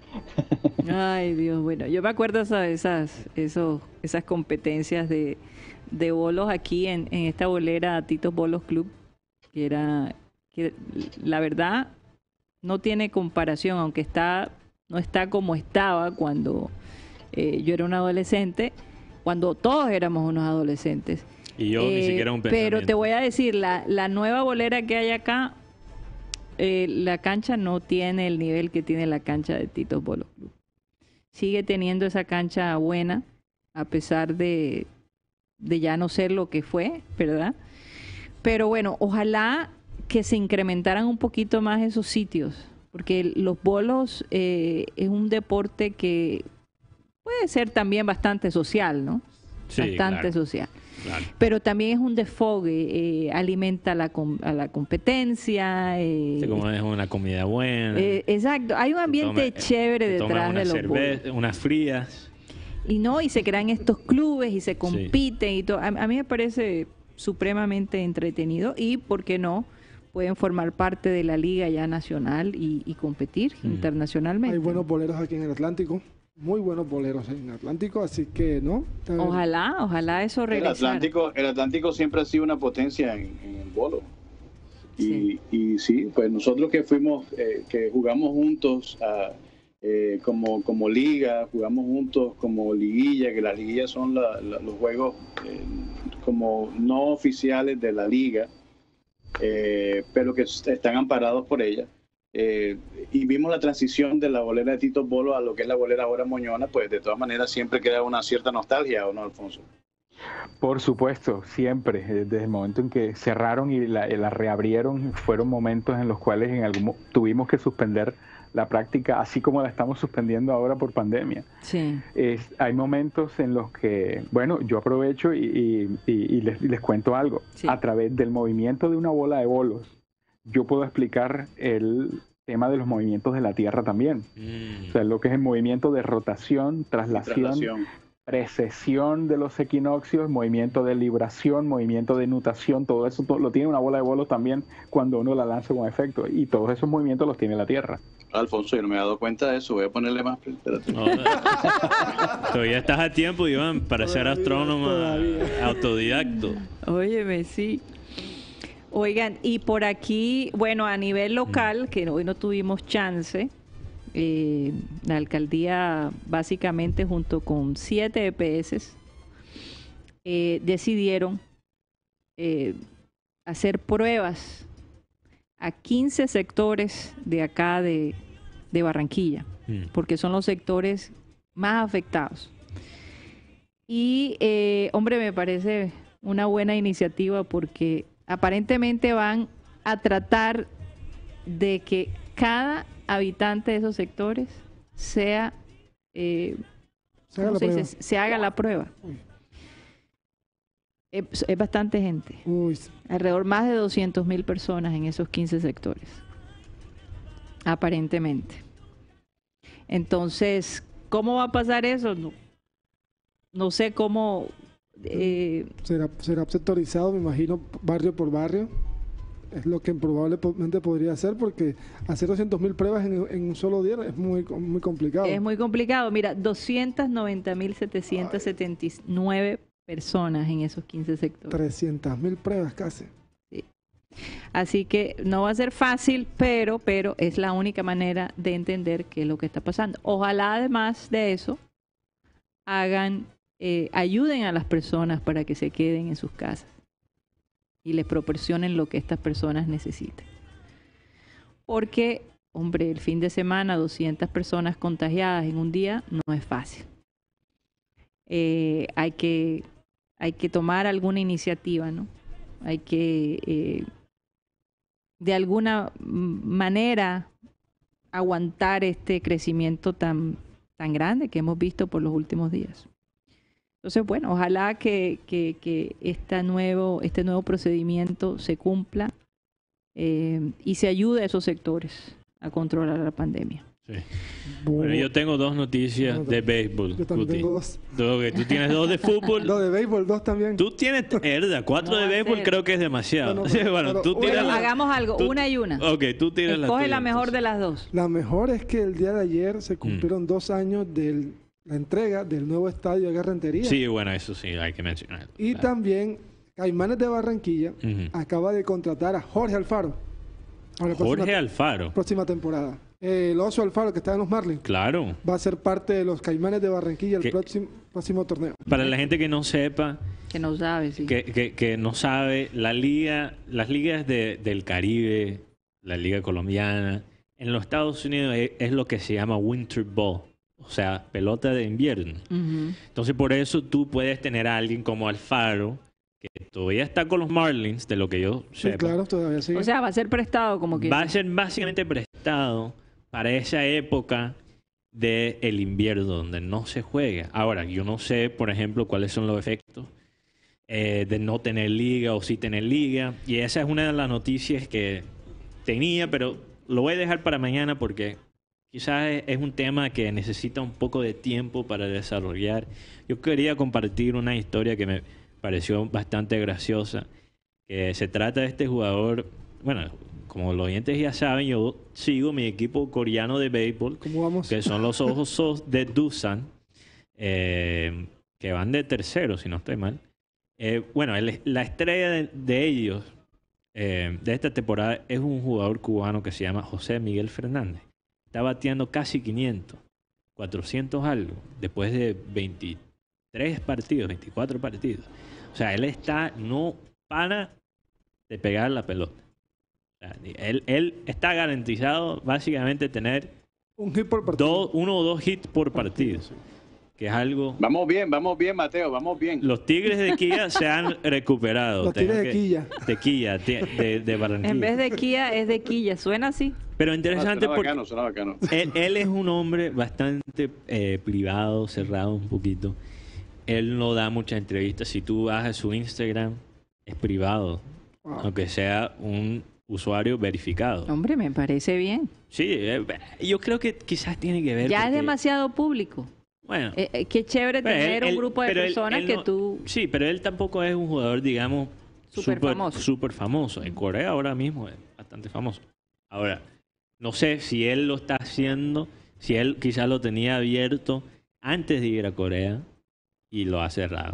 Ay, Dios, bueno, yo me acuerdo esa- esas, esos, esas competencias de, de bolos aquí en, en esta bolera Titos Bolos Club, que era, que la verdad no tiene comparación, aunque está, no está como estaba cuando eh, yo era un adolescente, cuando todos éramos unos adolescentes. Y yo ni Eh, siquiera un Pero pensamiento. te voy a decir, la, la nueva bolera que hay acá, eh, la cancha no tiene el nivel que tiene la cancha de Titos Bolos Club. Sigue teniendo esa cancha buena, a pesar de, de ya no ser lo que fue, ¿verdad? Pero bueno, ojalá que se incrementaran un poquito más esos sitios, porque los bolos eh, es un deporte que puede ser también bastante social, ¿no? Sí, bastante claro. social. Claro. Pero también es un desfogue, eh, alimenta la com- a la competencia. Eh, Sí, como es una comida buena. eh, exacto, hay un ambiente Toma- chévere te tomas detrás de unas los cerve- bolos. unas frías. Y no, y se crean estos clubes y se compiten y todo. A, a mí me parece supremamente entretenido y, ¿por qué no? Pueden formar parte de la liga ya nacional y, y competir Mm. internacionalmente. Hay buenos boleros aquí en el Atlántico, muy buenos boleros en el Atlántico, así que, ¿no? Ojalá, ojalá eso El regresara. Atlántico, el Atlántico siempre ha sido una potencia en, en el bolo. Y sí. y sí, pues nosotros que fuimos, eh, que jugamos juntos ah, eh, como, como liga, jugamos juntos como liguilla, que las liguillas son la- la- los juegos eh, como no oficiales de la liga, eh, pero que están amparados por ella. Eh, y vimos la transición de la bolera de Tito Bolo a lo que es la bolera ahora Moñona, pues de todas maneras siempre crea una cierta nostalgia, ¿o no, Alfonso? Por supuesto, siempre. eh, Desde el momento en que cerraron y la, la reabrieron, fueron momentos en los cuales en algún mo- tuvimos que suspender la práctica, así como la estamos suspendiendo ahora por pandemia. Sí. Es, hay momentos en los que, bueno, yo aprovecho y, y- y- y les, y les cuento algo. Sí. A través del movimiento de una bola de bolos, yo puedo explicar el tema de los movimientos de la Tierra también. Mm. O sea, lo que es el movimiento de rotación, traslación, Traslación. precesión de los equinoccios, movimiento de libración, movimiento de nutación, todo eso to- lo tiene una bola de bolos también cuando uno la lanza con efecto. Y todos esos movimientos los tiene la Tierra. Alfonso, yo no me he dado cuenta de eso, voy a ponerle más... Espérate. No, todavía estás a tiempo, Iván, para ser Todavía, astrónomo todavía. autodidacto. Óyeme, sí. Oigan, y por aquí, bueno, a nivel local, que hoy no tuvimos chance, eh, la alcaldía básicamente junto con siete E P S eh, decidieron eh, hacer pruebas a quince sectores de acá de, de Barranquilla, Mm. porque son los sectores más afectados. Y, eh, hombre, me parece una buena iniciativa porque aparentemente van a tratar de que cada habitante de esos sectores sea, eh, Se haga ¿cómo la se dice? prueba. Se haga la prueba. Uy. Es, es bastante gente. Uy, Alrededor más de doscientas mil personas en esos quince sectores. Aparentemente. Entonces, ¿cómo va a pasar eso? No, no sé cómo... eh, será, será sectorizado, me imagino, barrio por barrio. Es lo que probablemente podría hacer, porque hacer doscientas mil pruebas en, en un solo día es muy, muy complicado. es muy complicado. Mira, doscientas noventa mil setecientas setenta y nueve personas en esos quince sectores. trescientas mil pruebas casi. Así que no va a ser fácil, pero, pero es la única manera de entender qué es lo que está pasando. Ojalá además de eso hagan, eh, ayuden a las personas para que se queden en sus casas y les proporcionen lo que estas personas necesitan. Porque, hombre, el fin de semana, doscientas personas contagiadas en un día no es fácil. Eh, hay que, hay que tomar alguna iniciativa, ¿no? Hay que, eh, de alguna manera, aguantar este crecimiento tan, tan grande que hemos visto por los últimos días. Entonces, bueno, ojalá que, que, que esta nuevo, este nuevo procedimiento se cumpla eh, y se ayude a esos sectores a controlar la pandemia. Sí. Bueno, yo tengo dos noticias de béisbol. Yo también tengo dos. ¿Tú, tú tienes dos de fútbol? Dos de béisbol, dos también. Tú tienes, verdad, cuatro No de va a béisbol ser. creo que es demasiado. No, no, Sí, pero- bueno, pero- tú tiras Bueno, la- hagamos algo, tú- una y una. Ok, tú tiras la Escoge tuya, la mejor entonces. de las dos. La mejor es que el día de ayer se Mm. cumplieron dos años de la entrega del nuevo estadio de Guerra Rentería. Sí, bueno, eso sí, hay que mencionarlo. Y también Caimanes de Barranquilla Ujú. acaba de contratar a Jorge Alfaro. Para la Jorge próxima, Alfaro, próxima temporada. Eh, el oso Alfaro que está en los Marlins claro. va a ser parte de los Caimanes de Barranquilla el ¿Qué? próximo, próximo torneo. Para la gente que no sepa, Que no sabe, sí. que, que, que no sabe, la liga, las ligas de, del Caribe, la liga colombiana, en los Estados Unidos es, es lo que se llama winter ball, o sea, pelota de invierno. Ujú. Entonces por eso tú puedes tener a alguien como Alfaro, que todavía está con los Marlins, de lo que yo Sí, sepa. claro, todavía sigue. O sea, va a ser prestado como que... Va a ser básicamente prestado para esa época del invierno donde no se juega. Ahora, yo no sé, por ejemplo, cuáles son los efectos eh, de no tener liga o sí tener liga. Y esa es una de las noticias que tenía, pero lo voy a dejar para mañana porque quizás es, es un tema que necesita un poco de tiempo para desarrollar. Yo quería compartir una historia que me pareció bastante graciosa, que se trata de este jugador, bueno, como los oyentes ya saben, yo sigo mi equipo coreano de béisbol, ¿Cómo vamos? que son los Ojos de Dusan, eh, que van de tercero, si no estoy mal. Eh, bueno, el- la estrella de, de ellos, eh, de esta temporada, es un jugador cubano que se llama José Miguel Fernández. Está bateando casi quinientos, cuatrocientos algo, después de veintitrés partidos, veinticuatro partidos. O sea, él está, no para de pegar la pelota. O sea, él, él está garantizado básicamente tener Un hit por partido. dos, uno o dos hits por partido, que es algo... Vamos bien, vamos bien, Mateo, vamos bien. Los Tigres de Quilla se han recuperado. Los Tengo Tigres de que- Quilla. De Quilla, de, de- de Barranquilla. En vez de Kia, es de Quilla. ¿Suena así? Pero Ah, interesante suena porque bacano, suena bacano. él, él es un hombre bastante eh, privado, cerrado un poquito. Él no da muchas entrevistas. Si tú vas a su Instagram, es privado. Wow. Aunque sea un usuario verificado. Hombre, me parece bien. Sí, eh, yo creo que quizás tiene que ver Ya es porque- demasiado público. Bueno, Eh, eh, qué chévere pero tener él- un él- grupo de pero él- personas él que no- tú... Sí, pero él tampoco es un jugador, digamos, Súper súper famoso. súper famoso. En Corea ahora mismo es bastante famoso. Ahora, no sé si él lo está haciendo, si él quizás lo tenía abierto antes de ir a Corea y lo ha cerrado.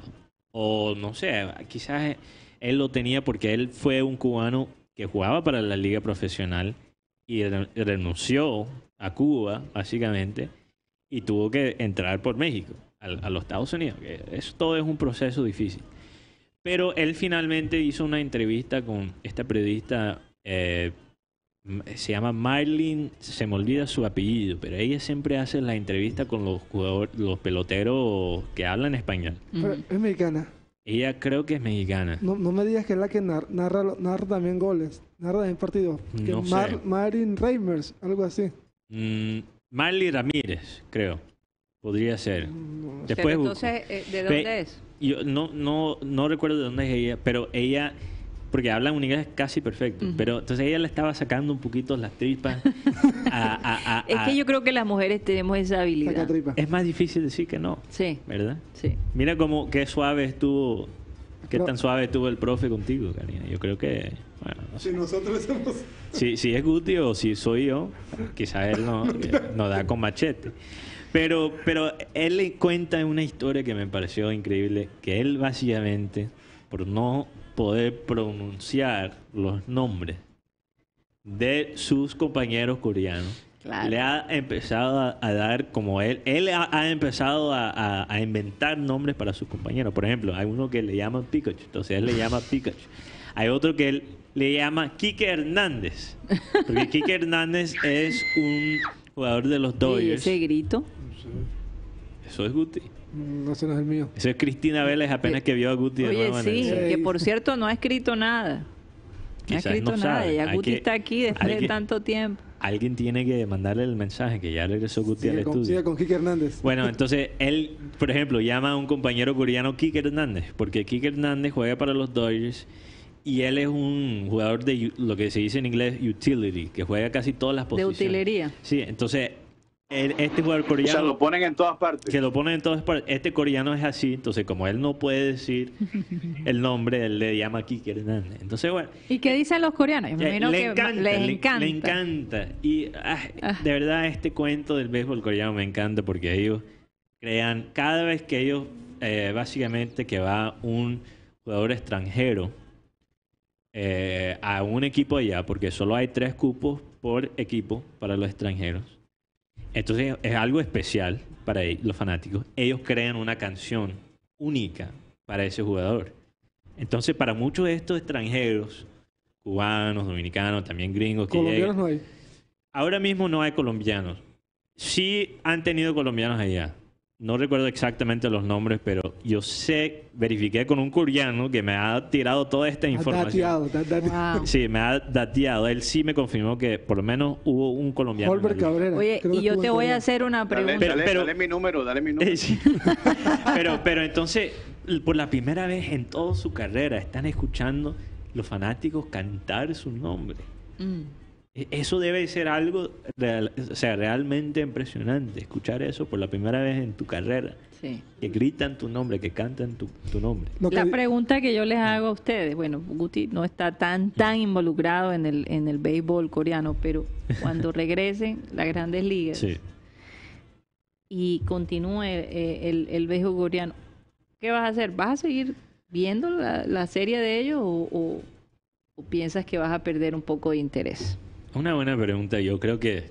O no sé, quizás él lo tenía porque él fue un cubano que jugaba para la liga profesional y re- renunció a Cuba, básicamente, y tuvo que entrar por México, a, a los Estados Unidos. Que eso todo es un proceso difícil. Pero él finalmente hizo una entrevista con esta periodista, eh, m- se llama Marlene, se me olvida su apellido, pero ella siempre hace la entrevista con los jugadores, los peloteros que hablan español. Pero es mexicana. Ella creo que es mexicana. No, no me digas que es la que nar- narra, narra también goles. Narra también partidos. Que No sé. Mar- Marin Reimers, algo así. Mm, Marley Ramírez, creo. Podría ser. No sé. Después Pero busco. entonces, eh, ¿de Pe- dónde es? Yo no, no, no recuerdo de dónde es ella, pero ella, porque habla un inglés casi perfecto, Ujú. pero entonces ella le estaba sacando un poquito las tripas. a- a- a- Es a- que yo creo que las mujeres tenemos esa Saca habilidad. tripa. Es más difícil decir que no, Sí, ¿verdad? sí. Mira cómo, qué suave estuvo, qué Pero- tan suave estuvo el profe contigo, Karina. Yo creo que, bueno, no sé. Si nosotros hacemos... Si, si es Guti o si soy yo, quizás él no, no da con machete. Pero, pero él le cuenta una historia que me pareció increíble, que él básicamente, por no poder pronunciar los nombres de sus compañeros coreanos, claro, le ha empezado a, a dar como él, él ha, ha empezado a, a, a inventar nombres para sus compañeros. Por ejemplo, hay uno que le llama Pikachu, entonces él le llama Pikachu. Hay otro que él le llama Kike Hernández, porque Kike Hernández es un jugador de los Dodgers. ¿Y ese grito? Eso es Guti. No, ese no es el mío. Eso es Cristina Vélez apenas que vio a Guti de Oye, nuevo en sí, el... que por cierto no ha escrito nada. No ha Quizás escrito no nada. sabe. Ya Hay Guti que- está aquí después hay de que- tanto tiempo. Alguien tiene que mandarle el mensaje que ya regresó Guti Sigue al con, estudio. sigue con Kike Hernández. Bueno, entonces él, por ejemplo, llama a un compañero coreano Kike Hernández, porque Kike Hernández juega para los Dodgers y él es un jugador de u- lo que se dice en inglés utility, que juega casi todas las De posiciones. utilería. Sí, entonces él- este jugador O coreano sea, lo ponen en todas partes. que lo ponen en todas partes. Este coreano es así, entonces como él no puede decir el nombre, él le llama Kike Hernández. Entonces, bueno, ¿Y qué dicen los coreanos? Yo me eh, imagino le que encanta, les le, encanta. le encanta. Y ah, de verdad este cuento del béisbol coreano me encanta porque ellos crean, cada vez que ellos, eh, básicamente que va un jugador extranjero eh, a un equipo allá, porque solo hay tres cupos por equipo para los extranjeros. Entonces es algo especial para ellos, los fanáticos. Ellos crean una canción única para ese jugador. Entonces para muchos de estos extranjeros, cubanos, dominicanos, también gringos que Colombianos llegan, no hay. ahora mismo no hay colombianos. Sí han tenido colombianos allá. No recuerdo exactamente los nombres, pero yo sé, verifiqué con un coreano que me ha tirado toda esta información. Dateado, da- da- Wow. Sí, me ha dateado. Él sí me confirmó que por lo menos hubo un colombiano. Holbert allí. Cabrera. Oye, creo que y yo estuvo te en voy a Corea. hacer una Dale, pregunta. Pero- dale, pero- dale mi número, dale mi número. Eh, sí. pero, pero entonces, por la primera vez en toda su carrera, están escuchando los fanáticos cantar su nombre. Mm. E- Eso debe ser algo real- o sea, realmente impresionante, escuchar eso por la primera vez en tu carrera. Sí. Que gritan tu nombre, que cantan tu, tu nombre. Lo que La di- pregunta que yo les hago a ustedes, bueno, Guti no está tan tan involucrado en el en el béisbol coreano, pero cuando regresen las grandes ligas Sí. y continúe eh, el, el béisbol coreano, ¿qué vas a hacer? ¿Vas a seguir viendo la, la serie de ellos o, o- o piensas que vas a perder un poco de interés? Una buena pregunta. Yo creo que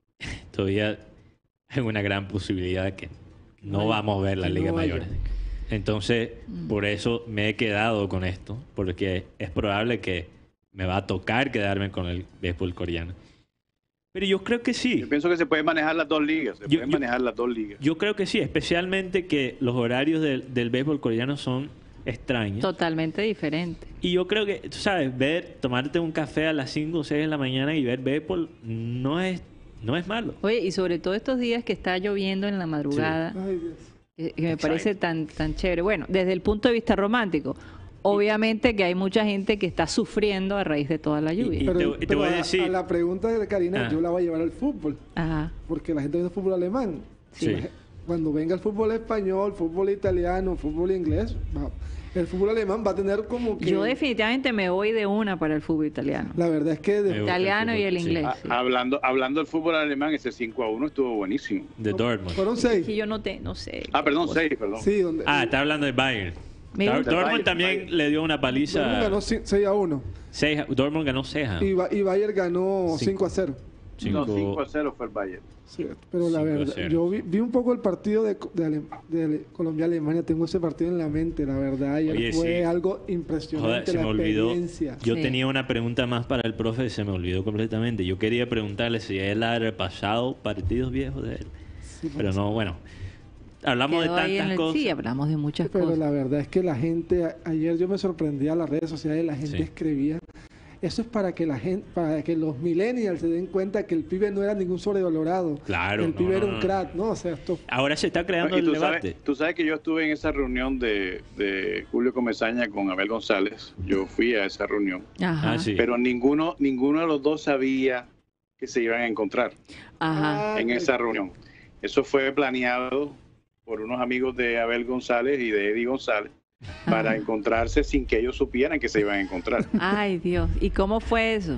todavía hay una gran posibilidad de que no Ay, vamos a ver las que no ligas vaya. mayores. Entonces, Mm. por eso me he quedado con esto, porque es probable que me va a tocar quedarme con el béisbol coreano. Pero yo creo que sí. Yo pienso que se pueden manejar las dos ligas. Se Yo- pueden yo- manejar las dos ligas. Yo creo que sí, especialmente que los horarios del, del béisbol coreano son extraños. Totalmente diferente. Y yo creo que, tú sabes, ver, tomarte un café a las cinco o seis de la mañana y ver béisbol no es, no es malo. Oye, y sobre todo estos días que está lloviendo en la madrugada, Ay, Dios. que, que me Exacto. parece tan, tan chévere. Bueno, desde el punto de vista romántico, obviamente que hay mucha gente que está sufriendo a raíz de toda la lluvia. Y Pero, te- y te pero voy a a, decir- a la pregunta de Karina, Ah. yo la voy a llevar al fútbol. Ajá. Porque la gente ve fútbol alemán. Sí. Cuando venga el fútbol español, fútbol italiano, fútbol inglés, va- el fútbol alemán va a tener como que... Yo definitivamente me voy de una para el fútbol italiano. La verdad es que... de- Me gusta Italiano y el fútbol, sí. inglés. Ah, sí. hablando, hablando del fútbol alemán, ese cinco a uno estuvo buenísimo. De Dortmund. fueron seis. Que yo no te, no sé. Ah, perdón, Cosa. seis, perdón. Sí, donde... Ah, está hablando de Bayern. Me Dor- gusta. Dortmund Bayern, también Bayern. le dio una Dortmund paliza. ganó seis a uno. Seis, Dortmund ganó seis. Y, Ba- y Bayern ganó Cinco. cinco a cero. No, Cinco- cinco a cero fue el Bayern. Sí, pero la cinco a verdad, cero. yo vi, vi un poco el partido de, de, Ale- de Ale- Colombia-Alemania, tengo ese partido en la mente, la verdad, ayer Oye, fue sí. algo Joder, impresionante se la me olvidó. experiencia. Yo Sí. tenía una pregunta más para el profe y se me olvidó completamente. Yo quería preguntarle si él ha repasado partidos viejos de él. Sí, Pero no, bueno. Hablamos Quedó de ahí en tantas el- cosas. Sí, hablamos de muchas Pero cosas. la verdad es que la gente, a- ayer yo me sorprendía a las redes sociales, la gente Sí. escribía. Eso es para que la gente, para que los millennials se den cuenta que el pibe no era ningún sobrevalorado. Claro, El no, pibe no, era no, un no. crack, ¿no? O sea, esto Ahora se está creando Y el tú debate. sabes, tú sabes que yo estuve en esa reunión de, de Julio Comesaña con Abel González. Yo fui a esa reunión. Ajá. Ah, sí. Pero ninguno, ninguno de los dos sabía que se iban a encontrar Ajá. Ah, en esa reunión. Eso fue planeado por unos amigos de Abel González y de Eddie González para Ajá. encontrarse sin que ellos supieran que se iban a encontrar. Ay, Dios. ¿Y cómo fue eso?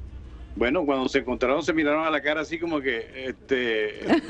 Bueno, cuando se encontraron se miraron a la cara así como que, este, yo,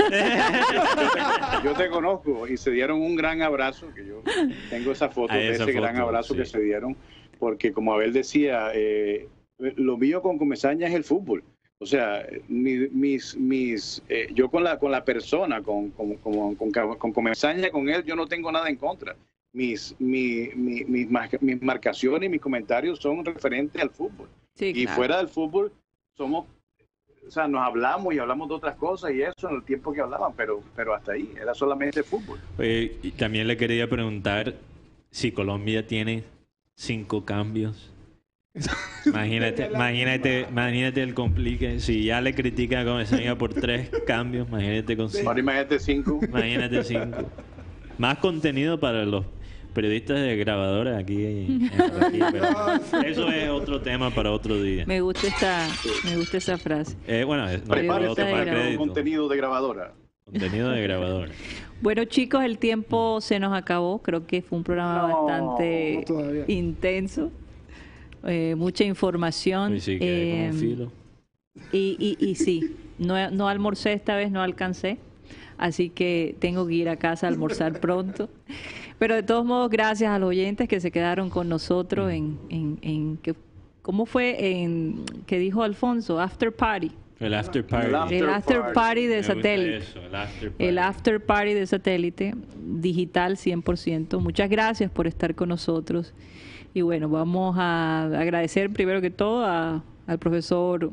te, yo te conozco, y se dieron un gran abrazo, que yo tengo esa foto Ah, de esa ese gran foto, abrazo sí. que se dieron. porque como Abel decía, eh, lo mío con Comesaña es el fútbol. O sea, mi, mis, mis, eh, yo con la, con la persona, con, con, con, con, con Comesaña, con él, yo no tengo nada en contra. Mis, mi, mi, mis, mis marcaciones y mis comentarios son referentes al fútbol. Sí, y claro. fuera del fútbol, somos, o sea, nos hablamos y hablamos de otras cosas y eso en el tiempo que hablaban, pero, pero hasta ahí, era solamente fútbol. Eh, y también le quería preguntar si Colombia tiene cinco cambios. Imagínate, imagínate, imagínate el complique. Si ya le critica a Comesaña por tres cambios, imagínate con cinco. Ahora imagínate cinco. Imagínate cinco. Más contenido para los periodistas de grabadoras aquí en aquí, pero eso es otro tema para otro día. Me gusta esta, me gusta esa frase. Eh, bueno, no, Prepárate otro para crédito. contenido de grabadora. Contenido de grabadora. Bueno, chicos, el tiempo se nos acabó. Creo que fue un programa No, bastante todavía. intenso. Eh, mucha información. Y sí, quedé con un Eh, filo. Y, y, y sí, no, no almorcé esta vez, no alcancé. Así que tengo que ir a casa a almorzar pronto. Pero de todos modos, gracias a los oyentes que se quedaron con nosotros en... en, en que, ¿cómo fue en que dijo Alfonso? After Party. El after party. El after El after party. party de Me gusta satélite. eso, el after party. El after party de satélite, digital cien por ciento. Muchas gracias por estar con nosotros. Y bueno, vamos a agradecer primero que todo a, al profesor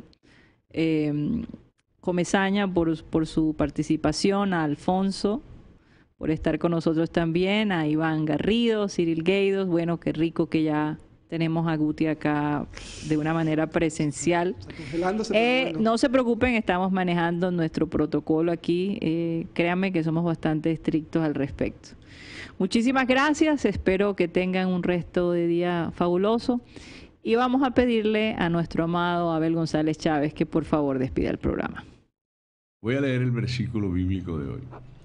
eh, Comesaña por, por su participación, a Alfonso por estar con nosotros también, a Iván Garrido, Cyril Gueidos. Bueno, qué rico que ya tenemos a Guti acá de una manera presencial. Congelándose, pero Eh, bueno. no se preocupen, estamos manejando nuestro protocolo aquí. Eh, créanme que somos bastante estrictos al respecto. Muchísimas gracias, espero que tengan un resto de día fabuloso. Y vamos a pedirle a nuestro amado Abel González Chávez que por favor despida el programa. Voy a leer el versículo bíblico de hoy.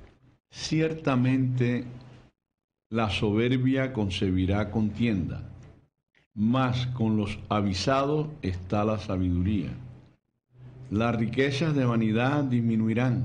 Ciertamente la soberbia concebirá contienda, mas con los avisados está la sabiduría. Las riquezas de vanidad disminuirán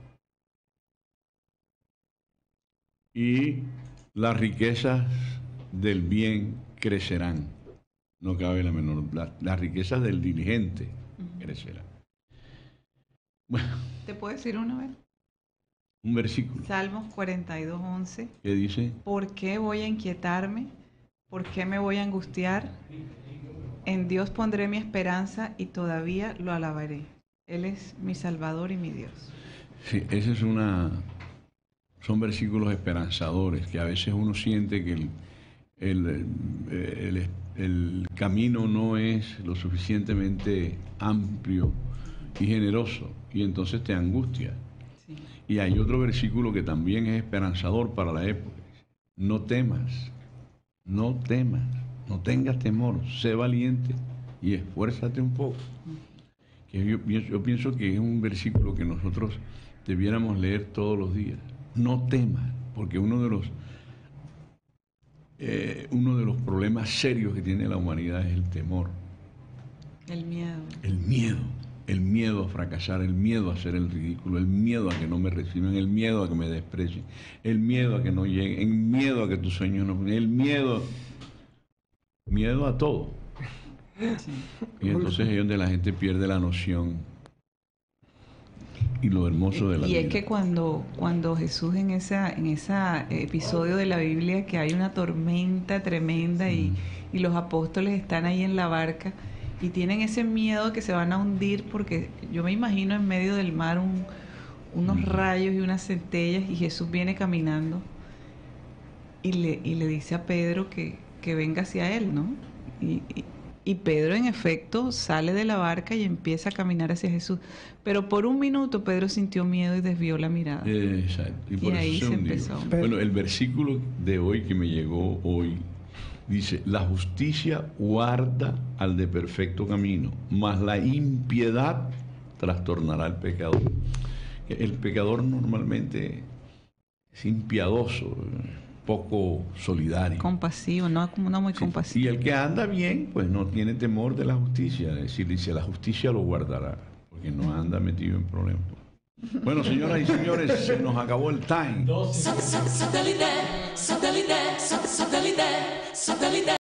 y las riquezas del bien crecerán. No cabe la menor. La, las riquezas del diligente crecerán. Bueno, ¿Te puedo decir una vez? un versículo Salmos cuarenta y dos, once. que dice: ¿Por qué voy a inquietarme? ¿Por qué me voy a angustiar? En Dios pondré mi esperanza y todavía lo alabaré. Él es mi Salvador y mi Dios. Sí, ese es una, son versículos esperanzadores, que a veces uno siente que el, el, el, el camino no es lo suficientemente amplio y generoso, y entonces te angustia. Sí. Y hay otro versículo que también es esperanzador para la época. No temas, no temas, no tengas temor, sé valiente y esfuérzate un poco. Que yo, pienso, yo pienso que es un versículo que nosotros debiéramos leer todos los días. No temas, porque uno de los eh, uno de los problemas serios que tiene la humanidad es el temor, El miedo. el miedo, el miedo a fracasar, el miedo a hacer el ridículo, el miedo a que no me reciban, el miedo a que me desprecien, el miedo a que no lleguen, el miedo a que tus sueños no, el miedo, miedo a todo. Sí. Y entonces es donde la gente pierde la noción y lo hermoso de la Y vida. es que cuando, cuando Jesús en esa, en ese episodio de la Biblia que hay una tormenta tremenda y, y los apóstoles están ahí en la barca y tienen ese miedo que se van a hundir, porque yo me imagino en medio del mar un, unos Mm. rayos y unas centellas y Jesús viene caminando y le, y le dice a Pedro que, que venga hacia él, ¿no? Y, y, y Pedro en efecto sale de la barca y empieza a caminar hacia Jesús. Pero por un minuto Pedro sintió miedo y desvió la mirada. Exacto. Y, por Y eso ahí se hundió. empezó. Bueno, el versículo de hoy que me llegó hoy dice: la justicia guarda al de perfecto camino, mas la impiedad trastornará al pecador. El pecador normalmente es impiadoso, poco solidario. Compasivo, no, no muy Sí. compasivo. Y el que anda bien, pues no tiene temor de la justicia. Es decir, dice, la justicia lo guardará, porque no anda metido en problemas. Bueno, señoras y señores, se nos acabó el time. Satellite, satellite, satellite, satellite.